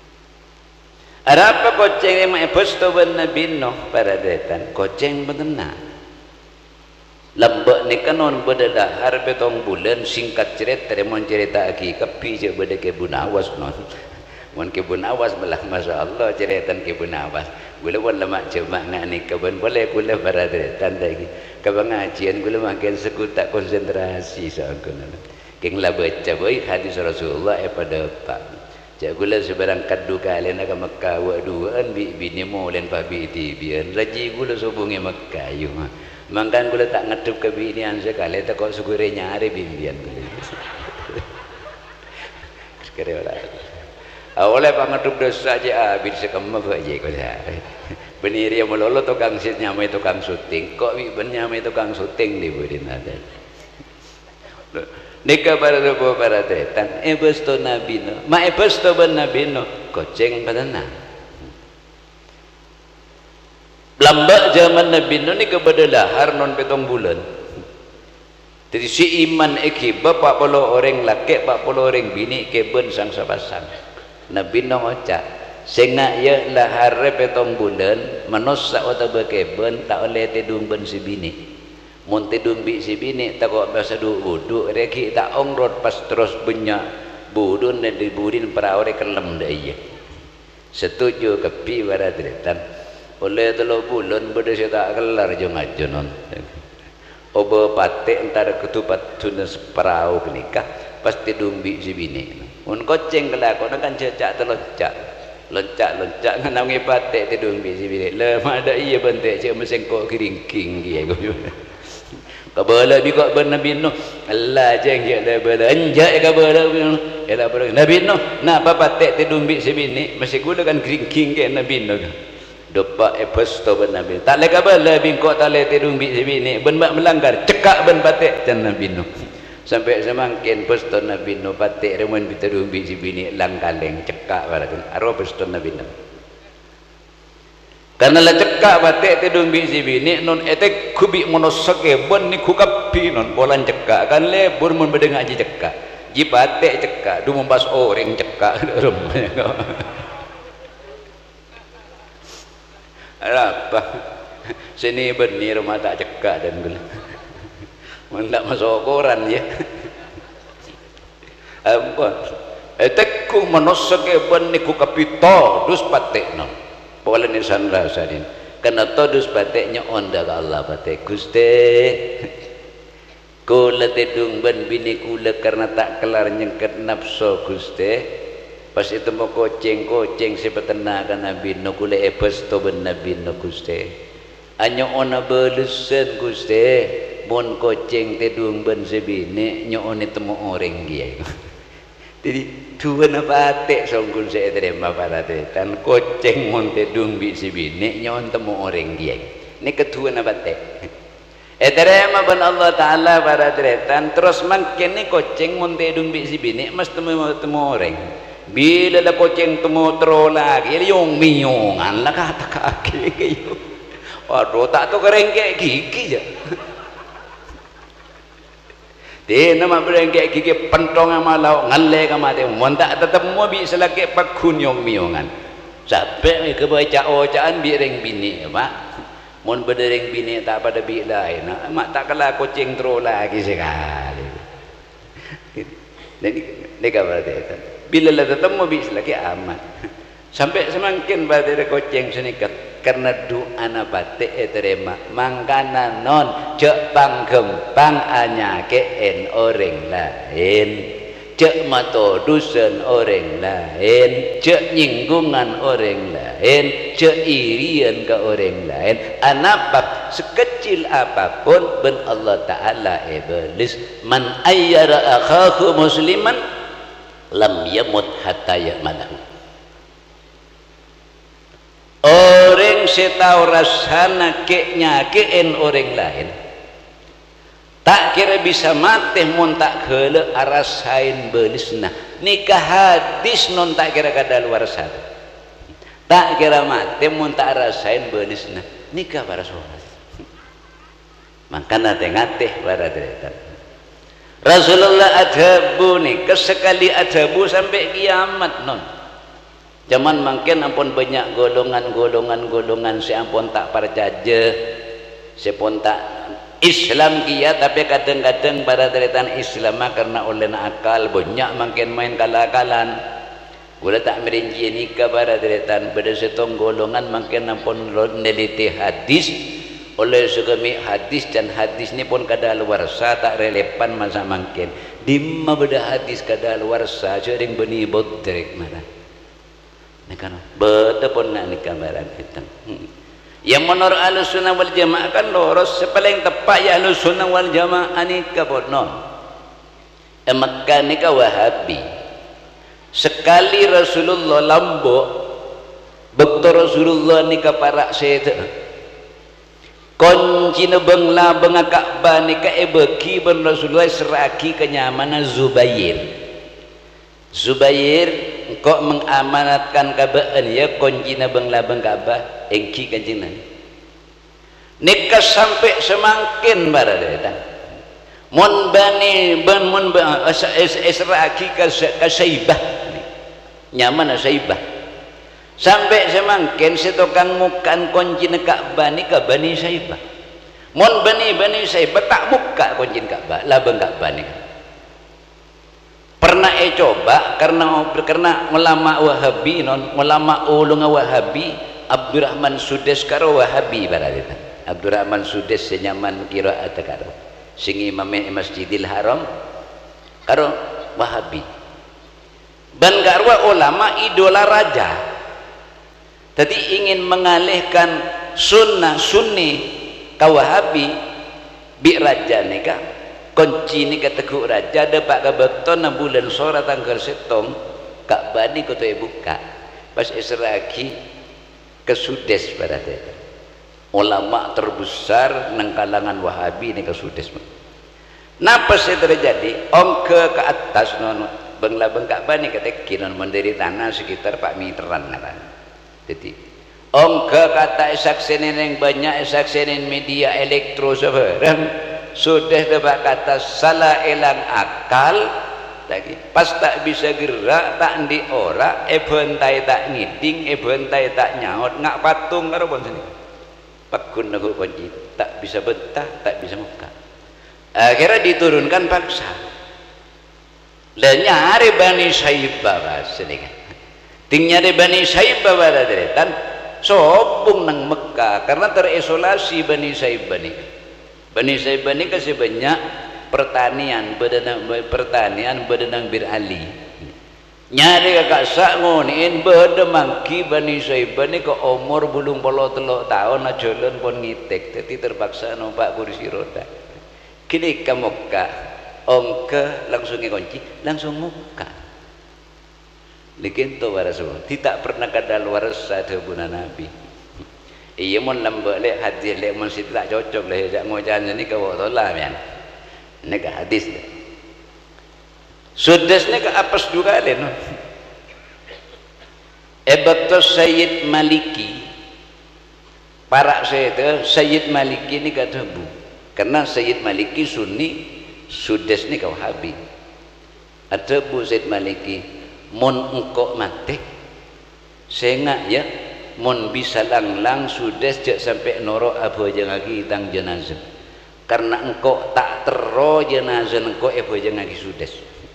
Arapa kucing yang ebestoh ben Nabi Nuh para detan kucing benar. Lambak ni kanon berdedah harap tong bulan singkat cerita remon cerita lagi kepi je berde kebun awas non mon kebun awas belah masya Allah cerita kebun awas gula wan lemak cuma ngani kebun boleh gula berada tanda lagi kebangajian gula makin sekutak konsentrasi seakan keng lah baca boy hadis Rasulullah eh pada pak cak gula sebarang kadu kalian nak Mekah wa duaan bi bini mo len pabi ti bian raji gula sobungi Mekah yu mangkan gula tak ngedup kebinian sekali tak kok sugure nyari bimbian gula. oleh pangadup dosa aja habis sekemah aja kau cari bener ya melolo tukang sit nyamai tukang syuting kok ben nyamai tukang syuting di budin ada nikah para rupa para tretan ebes to nabino ma ebes to ben nabino koceng padana lambak zaman nabino ni kepada lahar non petong bulan jadi si iman eki bapak puluh orang laki bapak puluh orang bini keben sang sapasang Nabi no ngocak sehingga ya lahar petong bulan manusia atau bekeben tak oleh tidung ben si bini mun tidung bi si bini tak kok bahasa du wudu reki tak ongrot pas terus banyak budun dan dibudin para orang kelem daya setuju kepi baradretan oleh telo bulan beda saya tak kelar jong ajonon obo patek antara ketupat tunas perahu kenikah pasti dumbi si bini un koceng kelakon kan cecak terloncak loncak loncak nganangi patek ti dumbi si bini le ada iya bentek cek mesengkok keringking dia kabala bi kok ben nabi no Allah jeng je le bala anjak kabala ela ber nabi no na apa patek ti dumbi si bini masih gula kan keringking ke nabi no dopak epes to ben nabi tak le kabala bi kok tak le ti dumbi si bini ben melanggar cekak ben patek can nabi no sampai semangkin peston nabi no patik remen bitadumbi si bini lang kaleng cekak baratun aro peston nabi no karena la cekak patik tidumbi si bini non etek kubi monosake bon ni kukapi non bolan cekak kan lebur mun bedeng aja cekak ji patik cekak du membas orang cekak rumahnya apa sini benih rumah tak cekak dan gula mendak masuk koran ya ampun etekku manosake ben niku kapito dus patek no boleh ni sandra sadin karena to dus pateknya onda ka Allah patek Gusti kula tidung ben bini kula karena tak kelar nyengket nafsu Gusti pas itu mau koceng koceng si petena kana bino kula epes to ben nabi no Gusti anyo ona belusen Gusti mon koceng tedung ben sebine nyone temu orang dia jadi dua patek songkun saya terima para tetan koceng mon tedung bi sebine nyon temu orang dia ini kedua patek eh terima ben Allah taala para tetan terus makin ni koceng mon tedung bi sebine mas temu temu orang bila la koceng temu tro lagi yung miyongan lah kata kaki waduh tak tu kerengkek gigi je dia nama berengkek gigi pentong amalau ngalle kamate montak tetap mau bi selake pakun yong miongan sampai kebaca ocaan bi reng bini pak mon bedereng bini tak pada bi lain mak tak kala kucing tro lagi sekali jadi ni kabar dia bila la tetap mau bi selake amat sampai semakin pada kucing senikat karena doa na batik terima mangkana non cek panggempang anyakein orang lain cek matodusan orang lain cek nyinggungan orang lain cek irian ke orang lain anapa sekecil apapun ben Allah Ta'ala iblis man ayyara akhahu musliman lam yamut hatta ya'manahu orang setau rasana ke nyakein orang lain tak kira bisa mati mun tak kele arasain belisna nikah hadis non tak kira kada luar sana tak kira mati mun tak arasain belisna nikah para sahabat makanya tengah-tengah para derajat Rasulullah adabu nih kesekali adabu sampai kiamat non zaman makin ampun banyak golongan-golongan golongan si ampun tak percaya si pun tak Islam kia tapi kadang-kadang pada deretan Islam karena oleh akal banyak makin main kalakalan gula tak merinci nikah pada deretan pada setong golongan makin ampun neliti hadis oleh segemi hadis dan hadis ni pun kadaluarsa tak relevan masa makin dimma beda hadis kadaluarsa sering beni bodrek mana kan betul pun nak nikah barang kita yang menurut Ahlus Sunnah wal Jamaah kan lurus paling tepat ya Ahlus Sunnah wal Jamaah nikah pun non Mekah nikah Wahabi sekali Rasulullah lambok bekto Rasulullah ni kaparak seda kunci na bengla benga Ka'bah ni ka ebeki ben Rasulullah seraki kenyamanan Zubair. Zubair engkau mengamanatkan Ka'bah ya kunci na bengla beng Ka'bah engki kanjeng Nabi nikah sampai semangkin barada mon bani ban mon seraki ka Saibah nyaman Saibah sampai semangkin setokan mukan kunci Ka'bah ni ka Bani Saibah mon bani Bani Saibah tak muka kunci Ka'bah labeng Ka'bah ni pernah eh coba karena karena ulama Wahabi non ulama ulung Wahabi Abdurrahman Sudes karo Wahabi barada Abdurrahman Sudes senyaman qiraat karo sing imam Masjidil Haram karo Wahabi ban garwa ulama idola raja. Tadi ingin mengalihkan sunnah sunni ka Wahabi bi raja nika kunci ni teguk raja depak ka beton na bulan sora tanggal setong Ka'bah ni koto buka pas esraki ke Sudes pada tete ulama terbesar nang kalangan Wahabi ni ke Sudes napa sih terjadi ongke ke atas non bengla beng Ka'bah ni kata kinon mendiri tanah sekitar pak meteran nana. Jadi ongke kata saksinin yang banyak saksinin media elektro sebarang sudah dapat kata salah elang akal lagi pas tak bisa gerak tak di ora e bentai tak ngiding e bentai tak nyaut ngak patung karo pon sini pakun aku kunci tak bisa betah tak bisa muka akhirnya diturunkan paksa lah nyari Bani Saibah bahasa ni kan tingnya di Bani Saibah pada deretan sobung nang Mekah karena terisolasi Bani Saibah ni Bani Saibah ni kasih banyak pertanian bedenang pertanian bedenang Bir Ali nyari kakak sak ngoniin bedemangki Bani Saibah ni ke umur belum puluh teluk tahun na jalan pun ngitek jadi terpaksa numpak kursi roda kini ke Mekah ongke langsung kunci langsung muka likin to warasul tidak pernah kada luar satu guna Nabi iya mon lambak lek hadis lek mon sit tak cocok leh jak ngojan ni ka wa tolah men ni ka hadis Sudes ni ka apes juga le no ebatos Sayyid Maliki para saya Sayyid Maliki ni kata bu karena Sayyid Maliki Sunni Sudes ni ka Wahabi ada bu Sayyid Maliki mon engkau mati sengak ya mon bisa lang-lang sudah sejak sampai norok apa aja lagi tang jenazah karena engkau tak tero jenazah engkau apa aja lagi sudah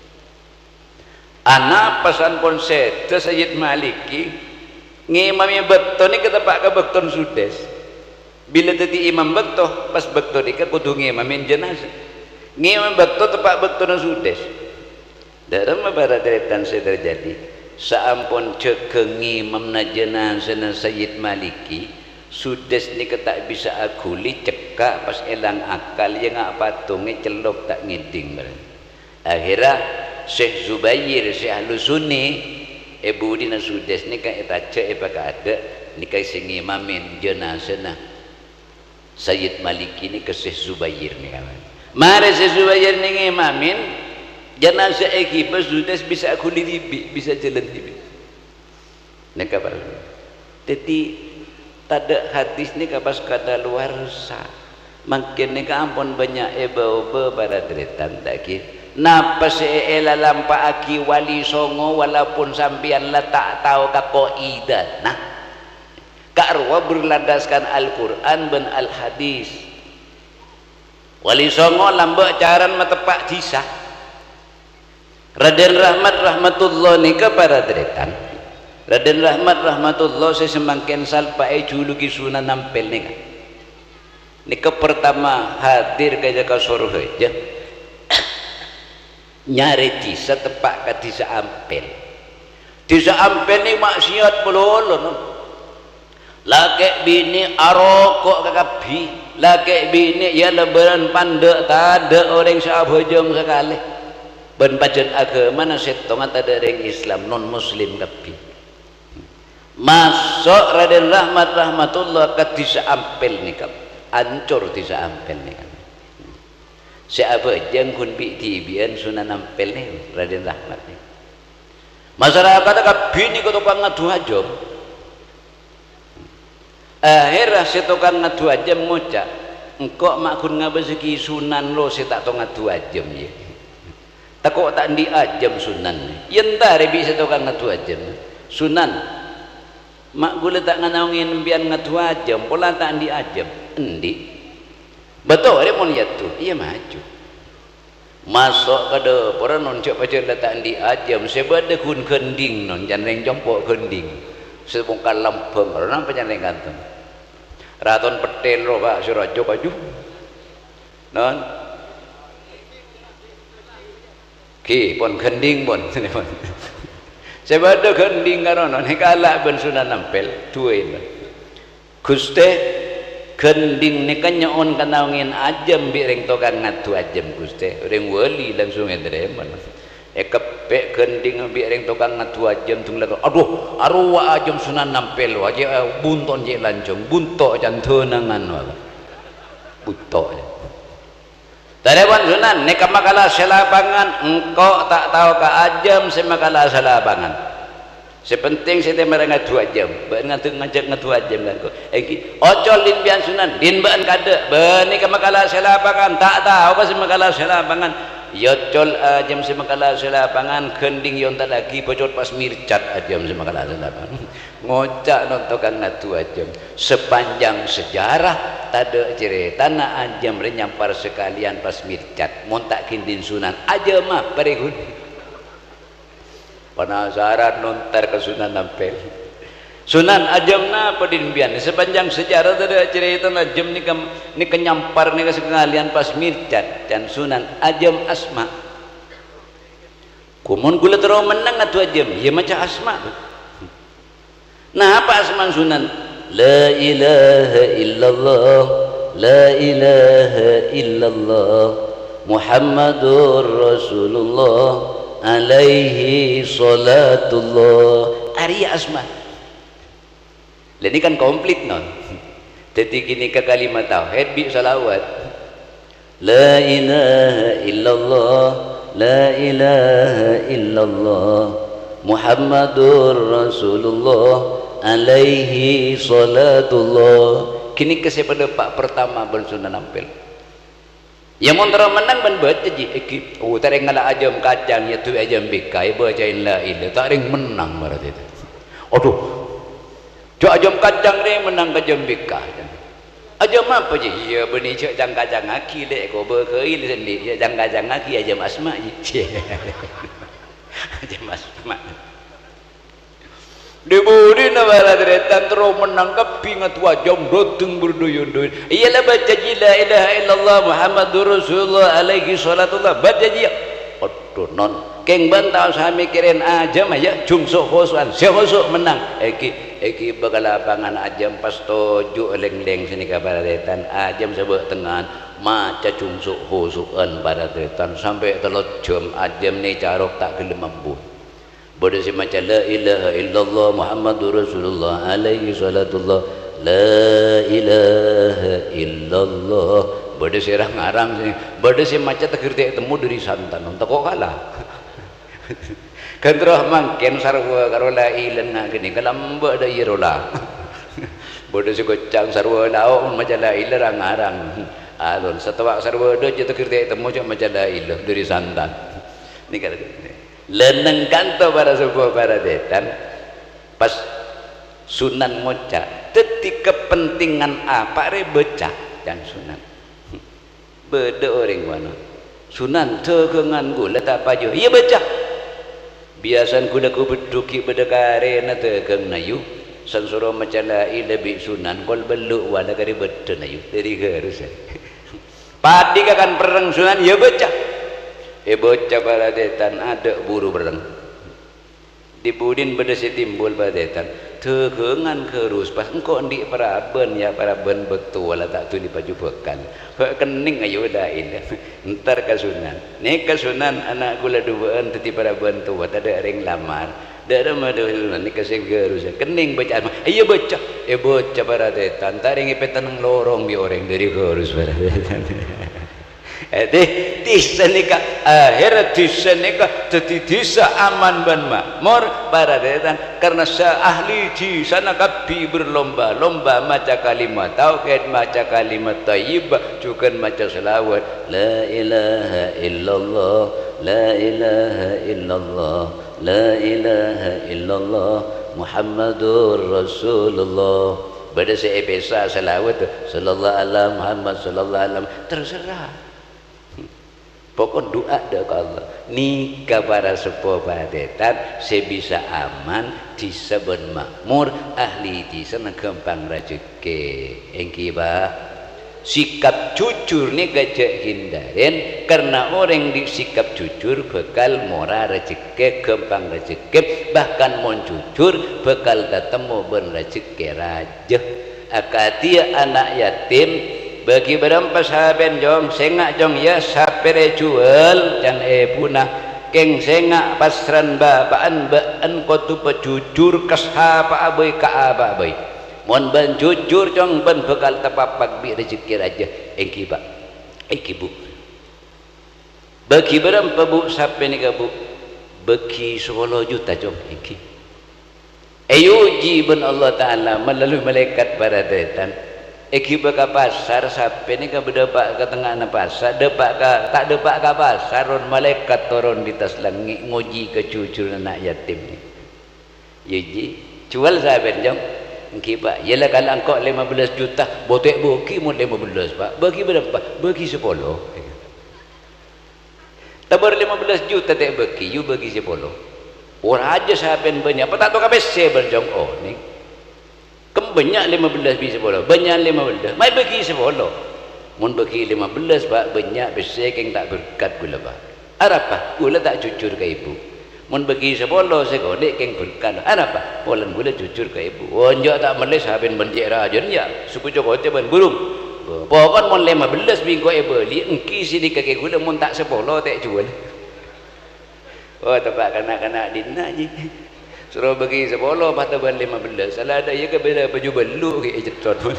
anak pesan konset Sayyid Maliki ngimami beton ni kata pak ke beton sudah bila tadi imam beton pas beton ni kan kudu ngimamin jenazah ngimami beton tepak beton sudah dalam pada deretan saya terjadi seampun cekengi memna jenazah Sayyid Maliki sudes ni tak bisa akuli cekak pas elang akal yang ngak patungnya celok tak ngiding akhirnya Syekh Zubair Syekh Ahlussunni ibu dina sudes ni kan etace epaka ada ni kai singi mamin jenazah Sayyid Maliki ni ke Syekh Zubair ni kan mari Syekh Zubair ni ngimamin jenazah ekipah sudah bisa aku libi bisa jalan libi nak kabar jadi tak ada hadis ni kapas kada luar sah makin ni ampun banyak eba-eba pada deretan tak ki napa seela lampa aki wali songo walaupun sampian lah tak tahu kako idat nah karwa berlandaskan Al-Quran dan Al-Hadis wali songo lambak caran matepak jisah Raden Rahmat rahmatullah ni kepada deretan Raden Rahmat rahmatullah saya semakin salpai juluki sunan nampel ni kan ni ke pertama hadir ke jaka suruh aja nyari tisa tepak ke tisa ampel tisa ampel ni maksiat pelolon laki bini arokok kakapi laki bini ya lebaran pandek tak ada orang sahabajong sekali ben pajen agama na setong ada yang Islam non muslim kapi masuk Raden Rahmat rahmatullah kat disa ampel ni kap ancur disa ampel ni kan siapa jeng kun bi tibian Sunan Ampel ni Raden Rahmat ni masyarakat kapi ni ko tukang ngadu ajam akhirnya si tukang ngadu ajam ngucap engkau makun ngabazeki Sunan lo si tak tong ngadu ajam ya takut tak di ajam Sunan yentah rebi si tukang ngadu ajam Sunan mak gula tak nganawangin bian ngadu ajam pola tak di ajam endi betul dia mon yatu iya maju masuk kada pora non cak pacar datang di ajam sebab ada kun kending non janreng jompok kending sebongkar lampeng karena apa janreng kantong raton petel roh pak surajo baju non ki pon kending pon sebab ada kending karena non kalak ben Sunan Ampel tuin Guste kending ni kan nyaon kanawangin ajam bireng tokan ngatu ajam Guste orang wali langsung edreman ekepek kending bireng tokan ngatu ajam tung lagu aduh arwah ajam Sunan Ampel aja bunton je lancung buntok jan tenangan wala buntok Tadawan Sunan ni kamakala selabangan engkau tak tahu ka ajam semakala selabangan sepenting saya mereka ngatu ajam ngatu ngajak ngatu ajam kan ko eki ocol lin bian Sunan din ban kada bani kamakala selabangan tak tahu apa semakala selabangan yocol ajam semakala selabangan kending yon tak lagi bocor pas mircat ajam semakala selabangan ngocak nontokan ngatu ajam sepanjang sejarah tada cerita na ajam renyampar sekalian pas mircat montak kindin Sunan ajam mah paregun penasaran nontar ke Sunan Ampel Sunan ajam na pedinbian sepanjang sejarah ada cerita ajam ni ke ni kenyampar ni ke sekalian pas mircat dan Sunan ajam asma kumun gula terus menang atu ajam ya macam asma nah apa asma Sunan la ilaha illallah la ilaha illallah Muhammadur Rasulullah alaihi salatullah Arya asma ini kan komplit non jadi kini ke kalimat tauhid bi salawat la ilaha illallah la ilaha illallah Muhammadur Rasulullah alaihi salatullah kini kesepada pak pertama ben Sunan Ampel yang montara menang ban baca ji ekip oh taring ngala ajam kacang ya tu ajam bikai bacain la ilaha taring menang barat itu aduh jo ajam kacang ni menang ajam bikai ajam apa ji ya beni cak jang kacang aki dek ko berkei sendi ya jang kacang aki ajam asma ji ajam asma dibudi na barat retan terus menangkap pingat wajam doteng berduyun-duyun iyalah baca la ilaha illallah Muhammadur Rasulullah alaihi salatullah baca ji aduh non keng bantau sami kiren ajam aja jungsuk khosuan si khusuk menang eki eki bakal lapangan ajam pas toju leng-leng sini ka baradetan ajam sebab tengan maca jungsuk khusukan baradetan sampai telot jam ajam ni carok tak gelem mampu bodoh si macam la ilaha illallah Muhammadur Rasulullah alaihi salatullah la ilaha illallah bodoh si rang-arang sini bodoh si macam tak kerti temu dari santan untuk kok kalah kan terus mangken sarwa karo la ilaha gini kalamba ada irola bodoh si gocang sarwa lauk macam la ilaha rang-arang alun setelah sarwa do jatuh kerti temu macam la ilaha dari santan ni kata leneng kanto para sebuah para detan pas Sunan ngoca teti kepentingan apa re becak dan Sunan beda orang mana Sunan tegengan gula tak pajo iya becak biasan kuda ku beduki bedekare na tegeng nayu sansuro macam lai lebih Sunan kol beluk wala kari beda nayu dari harus padi akan perang Sunan iya becak eh bocah baladetan ada buru bereng dibudin beda si timbul baladetan tegengan kerus pas engkau ndik para ben ya para ben betul lah tak tu di baju bekal hak kening ayo dain entar kasunan ni kasunan anak gula duaan teti para ben tu tak ada ring lamar dak madu ni kasing kerus kening baca ayo baca eh baca para detan taring ipetan nang lorong bi orang dari kerus para detan Ede disa nika akhirat disa nika jadi disa aman dan makmur para detan karena ahli disa nakabi berlomba-lomba maca kalimat tauhid maca kalimat thayyibah juga maca selawat la ilaha illallah la ilaha illallah la ilaha illallah Muhammadur Rasulullah pada seepesa selawat sallallahu alaihi Muhammad sallallahu alaihi terserah pokok doa dah Allah ni kabar sepo badetan sebisa aman disebut makmur ahli di sana gampang rezeki engki ba sikap jujur ni gajah hindarin karena orang di sikap jujur bakal murah rezeki gampang rezeki bahkan mau jujur bakal ketemu ben rezeki raja akatia anak yatim bagi berempat sahabat jong sengak jong ya sapere jual jan e punah keng sengak pasran bapaan baan kotu pejujur keshapa abai ka abai mon ban jujur jong ban bekal tepapak bi rezeki raja engki ba engki bu bagi berempat bu sape ni ka bu bagi sepuluh juta jong engki ayo jiban Allah Taala melalui malaikat para detan Eki baka pasar sampai ni ka berdepak ke tengah na pasar depak ka tak depak ka pasar ron malaikat turun di tas langit ngoji kejujur anak yatim ni ya ji jual sahabat jom engki pak yalah kalau engkau lima belas juta botek boki mun lima belas pak bagi berapa bagi sepuluh tabar lima belas juta tak bagi you bagi sepuluh orang aja sahabat banyak apa tak tahu kabeh sebel jong oh ni banyak lima belas bisa sepuluh banyak lima belas mai bagi sepuluh mun bagi lima belas pak banyak besar keng tak berkat gula pak arapa gula tak jujur ke ibu mun bagi sepuluh sekodek keng berkat arapa polan gula jujur ke ibu onjok tak meles habin benjek rajon ya suku jokote ban burung pokon mun lima belas bingko e beli engki sini kake gula mun tak sepuluh tak jual oh tepak kanak-kanak dina je suruh bagi sepuluh patah ban lima belas salah ada ya ke bela baju beluk ke jetot pun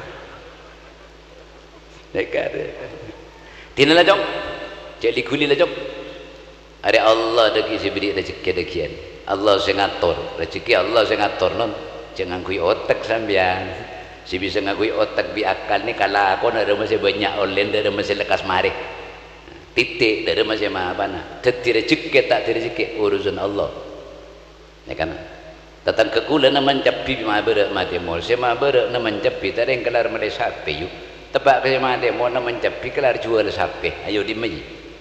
dekat tinalah jom jadi kuli lah jom ada Allah daki sibri rezeki dekian Allah sing ngatur rezeki Allah sing ngatur non jangan kui otak sambian si bisa ngakui otak bi akal ni kala kon ada masih banyak online ada masih lekas mari titik ada masih apa nah dadi rezeki tak rezeki urusan Allah ya kan datang ke kula na mencapi ma berak mati mol sema berak na mencapi tadi yang kelar mele sape yuk tebak ke mati mol na mencapi kelar jual sape ayo di meji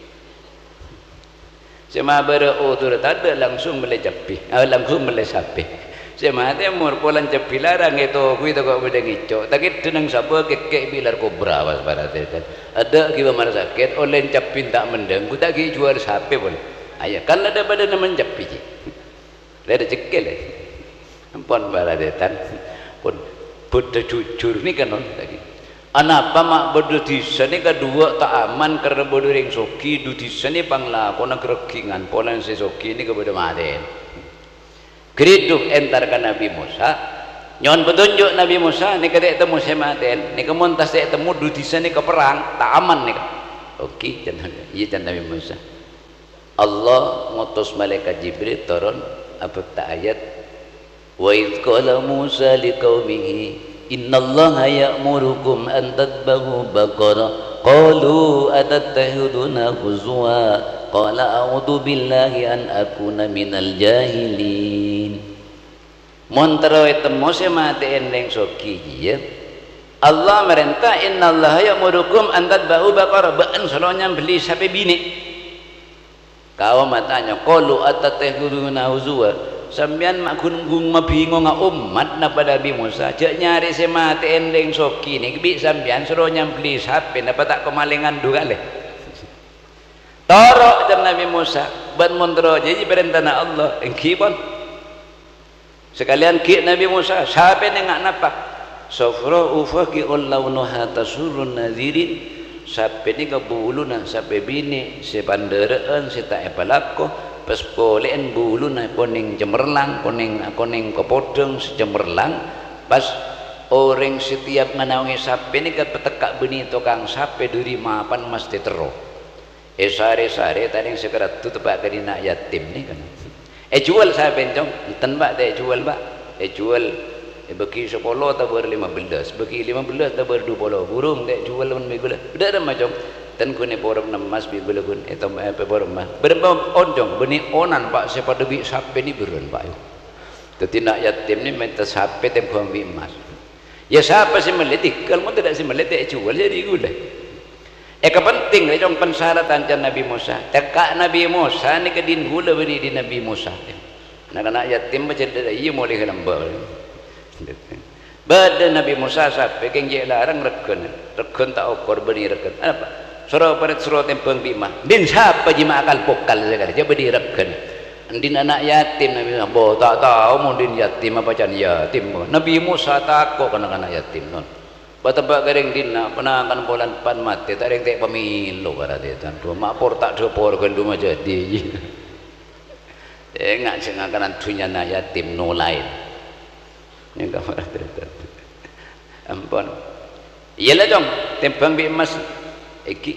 sema berak oh tu tak ada langsung mele capi ah langsung mele sape sema mati mol polan capi larang itu kui tu kau beda ngicok tapi tenang sapa kekek bilar kobra was barat ada kiba mar sakit oleh capi tak mendeng ku tak ki jual sape pun ayo kan ada pada na mencapi je ada cekil eh ampun baradetan pun bodoh jujur ni kan non lagi anapa mak bodoh disa ni kedua tak aman karena bodoh ring soki du disa ni pangla kona kerekingan polan sesoki ni kepada maden keriduk entarkan Nabi Musa nyon petunjuk Nabi Musa ni kadek temu sematen ni kemontas dek temu du disa ni ke perang tak aman ni okey jangan iya jangan Nabi Musa Allah ngutus malaikat Jibril turun apa tak ayat wa idh qala Musa liqaumihi innallaha ya'murukum an tadbahu baqara qalu atattakhiduna huzwa qala a'udzu billahi an akuna minal jahilin montero temu semate endeng soki ya Allah merintah innallaha ya'murukum an tadbahu baqara ba'an salonya beli sapi bini kau matanya qalu atattakhiduna huzwa sampean mak gunung mabingung umat na pada Nabi Musa jak nyari semate endeng soki ni bi sampean suruh nyambli sapi napa tak kemalingan dugale torok jam Nabi Musa ban montro jadi perintah Allah engki pun sekalian ki Nabi Musa siapa yang ngak napa safra ufaqi'ul launuha tasurun nadhirin sampai ni kabuluna sampai bini sepanderaan sita epalako pas polen buluna koning cemerlang koning koning kepodeng cemerlang pas orang setiap nganaungi sampai ni kepetekak beni tukang sampai duri mapan mesti tero eh sare-sare tadi sekerat tutup pak kadina yatim ni kan eh jual sampai cong enten pak dek jual pak eh jual eh bagi sepuluh tabur lima belas bagi lima belas tabur dua puluh burung dek jual man megula udah ada macam tan kune porom namas bi gula gun eta apa porom mah berapa onjong beni onan pak siapa debi sampai ni berun pak yo dadi nak yatim ni minta sampai tembang bi emas ya siapa sih melitik kalau tidak sih melitik jual jadi gula eh kepenting le jong pensyaratan can Nabi Musa tekak Nabi Musa ni kedin gula beri di Nabi Musa anak-anak yatim macam dah iya boleh lembal pada Nabi Musa sampai keng je larang reken reken tak ukur beri reken apa surau parit surau tempeng bima din siapa jima akal pokal sekali dia beri reken din anak yatim Nabi Musa bo tak tahu mau din yatim apa can yatim Nabi Musa takut anak-anak yatim non batebak garing dina pernah akan bulan pan mati tak ada yang tak pemilu pada dia tan dua makpor tak dopor kan dua jadi eh ngak cengakan dunia na yatim no lain ni kamar dia ampun iyalah jong tempang bi emas iki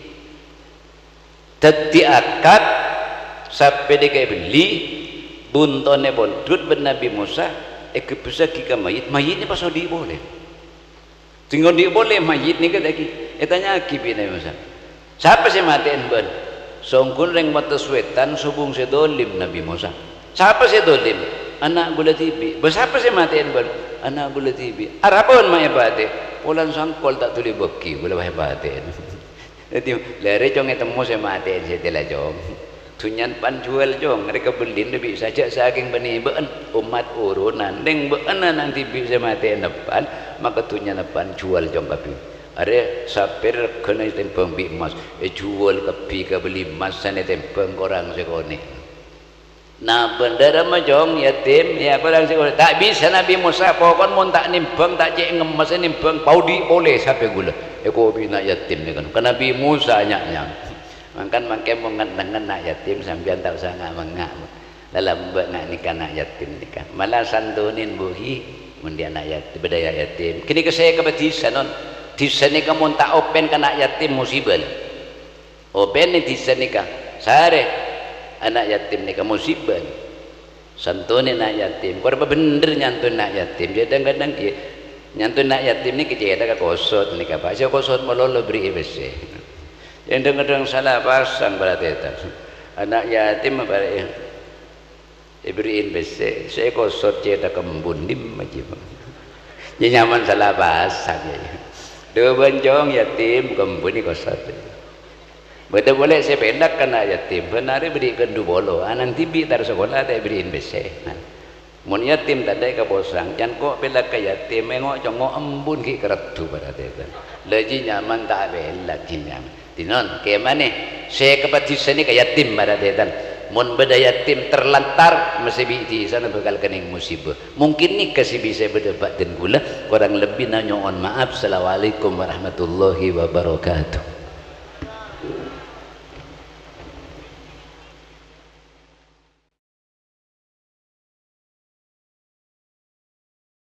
dadi akad sampai dia beli buntone bondut ben Nabi Musa ek bisa kika mayit mayitnya pas di boleh tinggal dia boleh mayit ni kata ki etanya ki Nabi Musa siapa sih matiin ben songkun reng mata swetan subung sedolim Nabi Musa siapa sedolim anak gula tibi bersiapa sih matiin ben anak gula tibi arapun maya bate pulan sangkol tak tuli beki gula maya bate jadi lere jong etemu saya matiin setelah jong tunyan pan jual jong mereka beli lebih saja saking beni beun umat urunan deng beun nang tibi saya matiin depan maka tunyan pan jual jong kapi are saper kena tempeng bi emas e jual kapi ka beli emas sana tempeng orang sekone nah bendera majong yatim ya orang sekone tak bisa Nabi Musa pokon mun tak nimbang tak cek ngemas nimbang paudi boleh sampai gula e ko bina yatim ni kan kan Nabi Musa nyak-nyak makan makan mengenang nak yatim sampean tak usah ngak mengak dalam mbak ngak nikah nak yatim nikah malah santunin buhi mun dia anak yatim bedaya yatim kini ke saya kebetisan non tisan nikah mun tak open kana yatim musibah open ni tisan nikah sare anak yatim nikah musibah santunin anak yatim korba bener nyantun anak yatim dia kadang-kadang dia nyantun anak yatim ni kecil ada kosot nikah pak saya kosot melolo beri ibese yang kadang-kadang salah pasang berarti itu anak yatim apa ya diberiin bese saya kosot ceda kembun dim macam jadi nyaman salah pasang ya dua banjong yatim kembun ni kosot betul boleh saya pendak kena yatim benar berikan dua bolo nanti bi tar sekolah tak beriin bese mun yatim tak ada keposang jangan kok pendak ke yatim mengok congok embun ki keretu berarti itu lagi nyaman tak belak nyaman dinon kemana saya kepatisan ni kayak yatim pada dedan mun beda yatim terlantar masih di sana bakal kening musibah mungkin ni kasih bisa berdebat dan gula kurang lebih nanya mohon maaf. Assalamualaikum warahmatullahi wabarakatuh.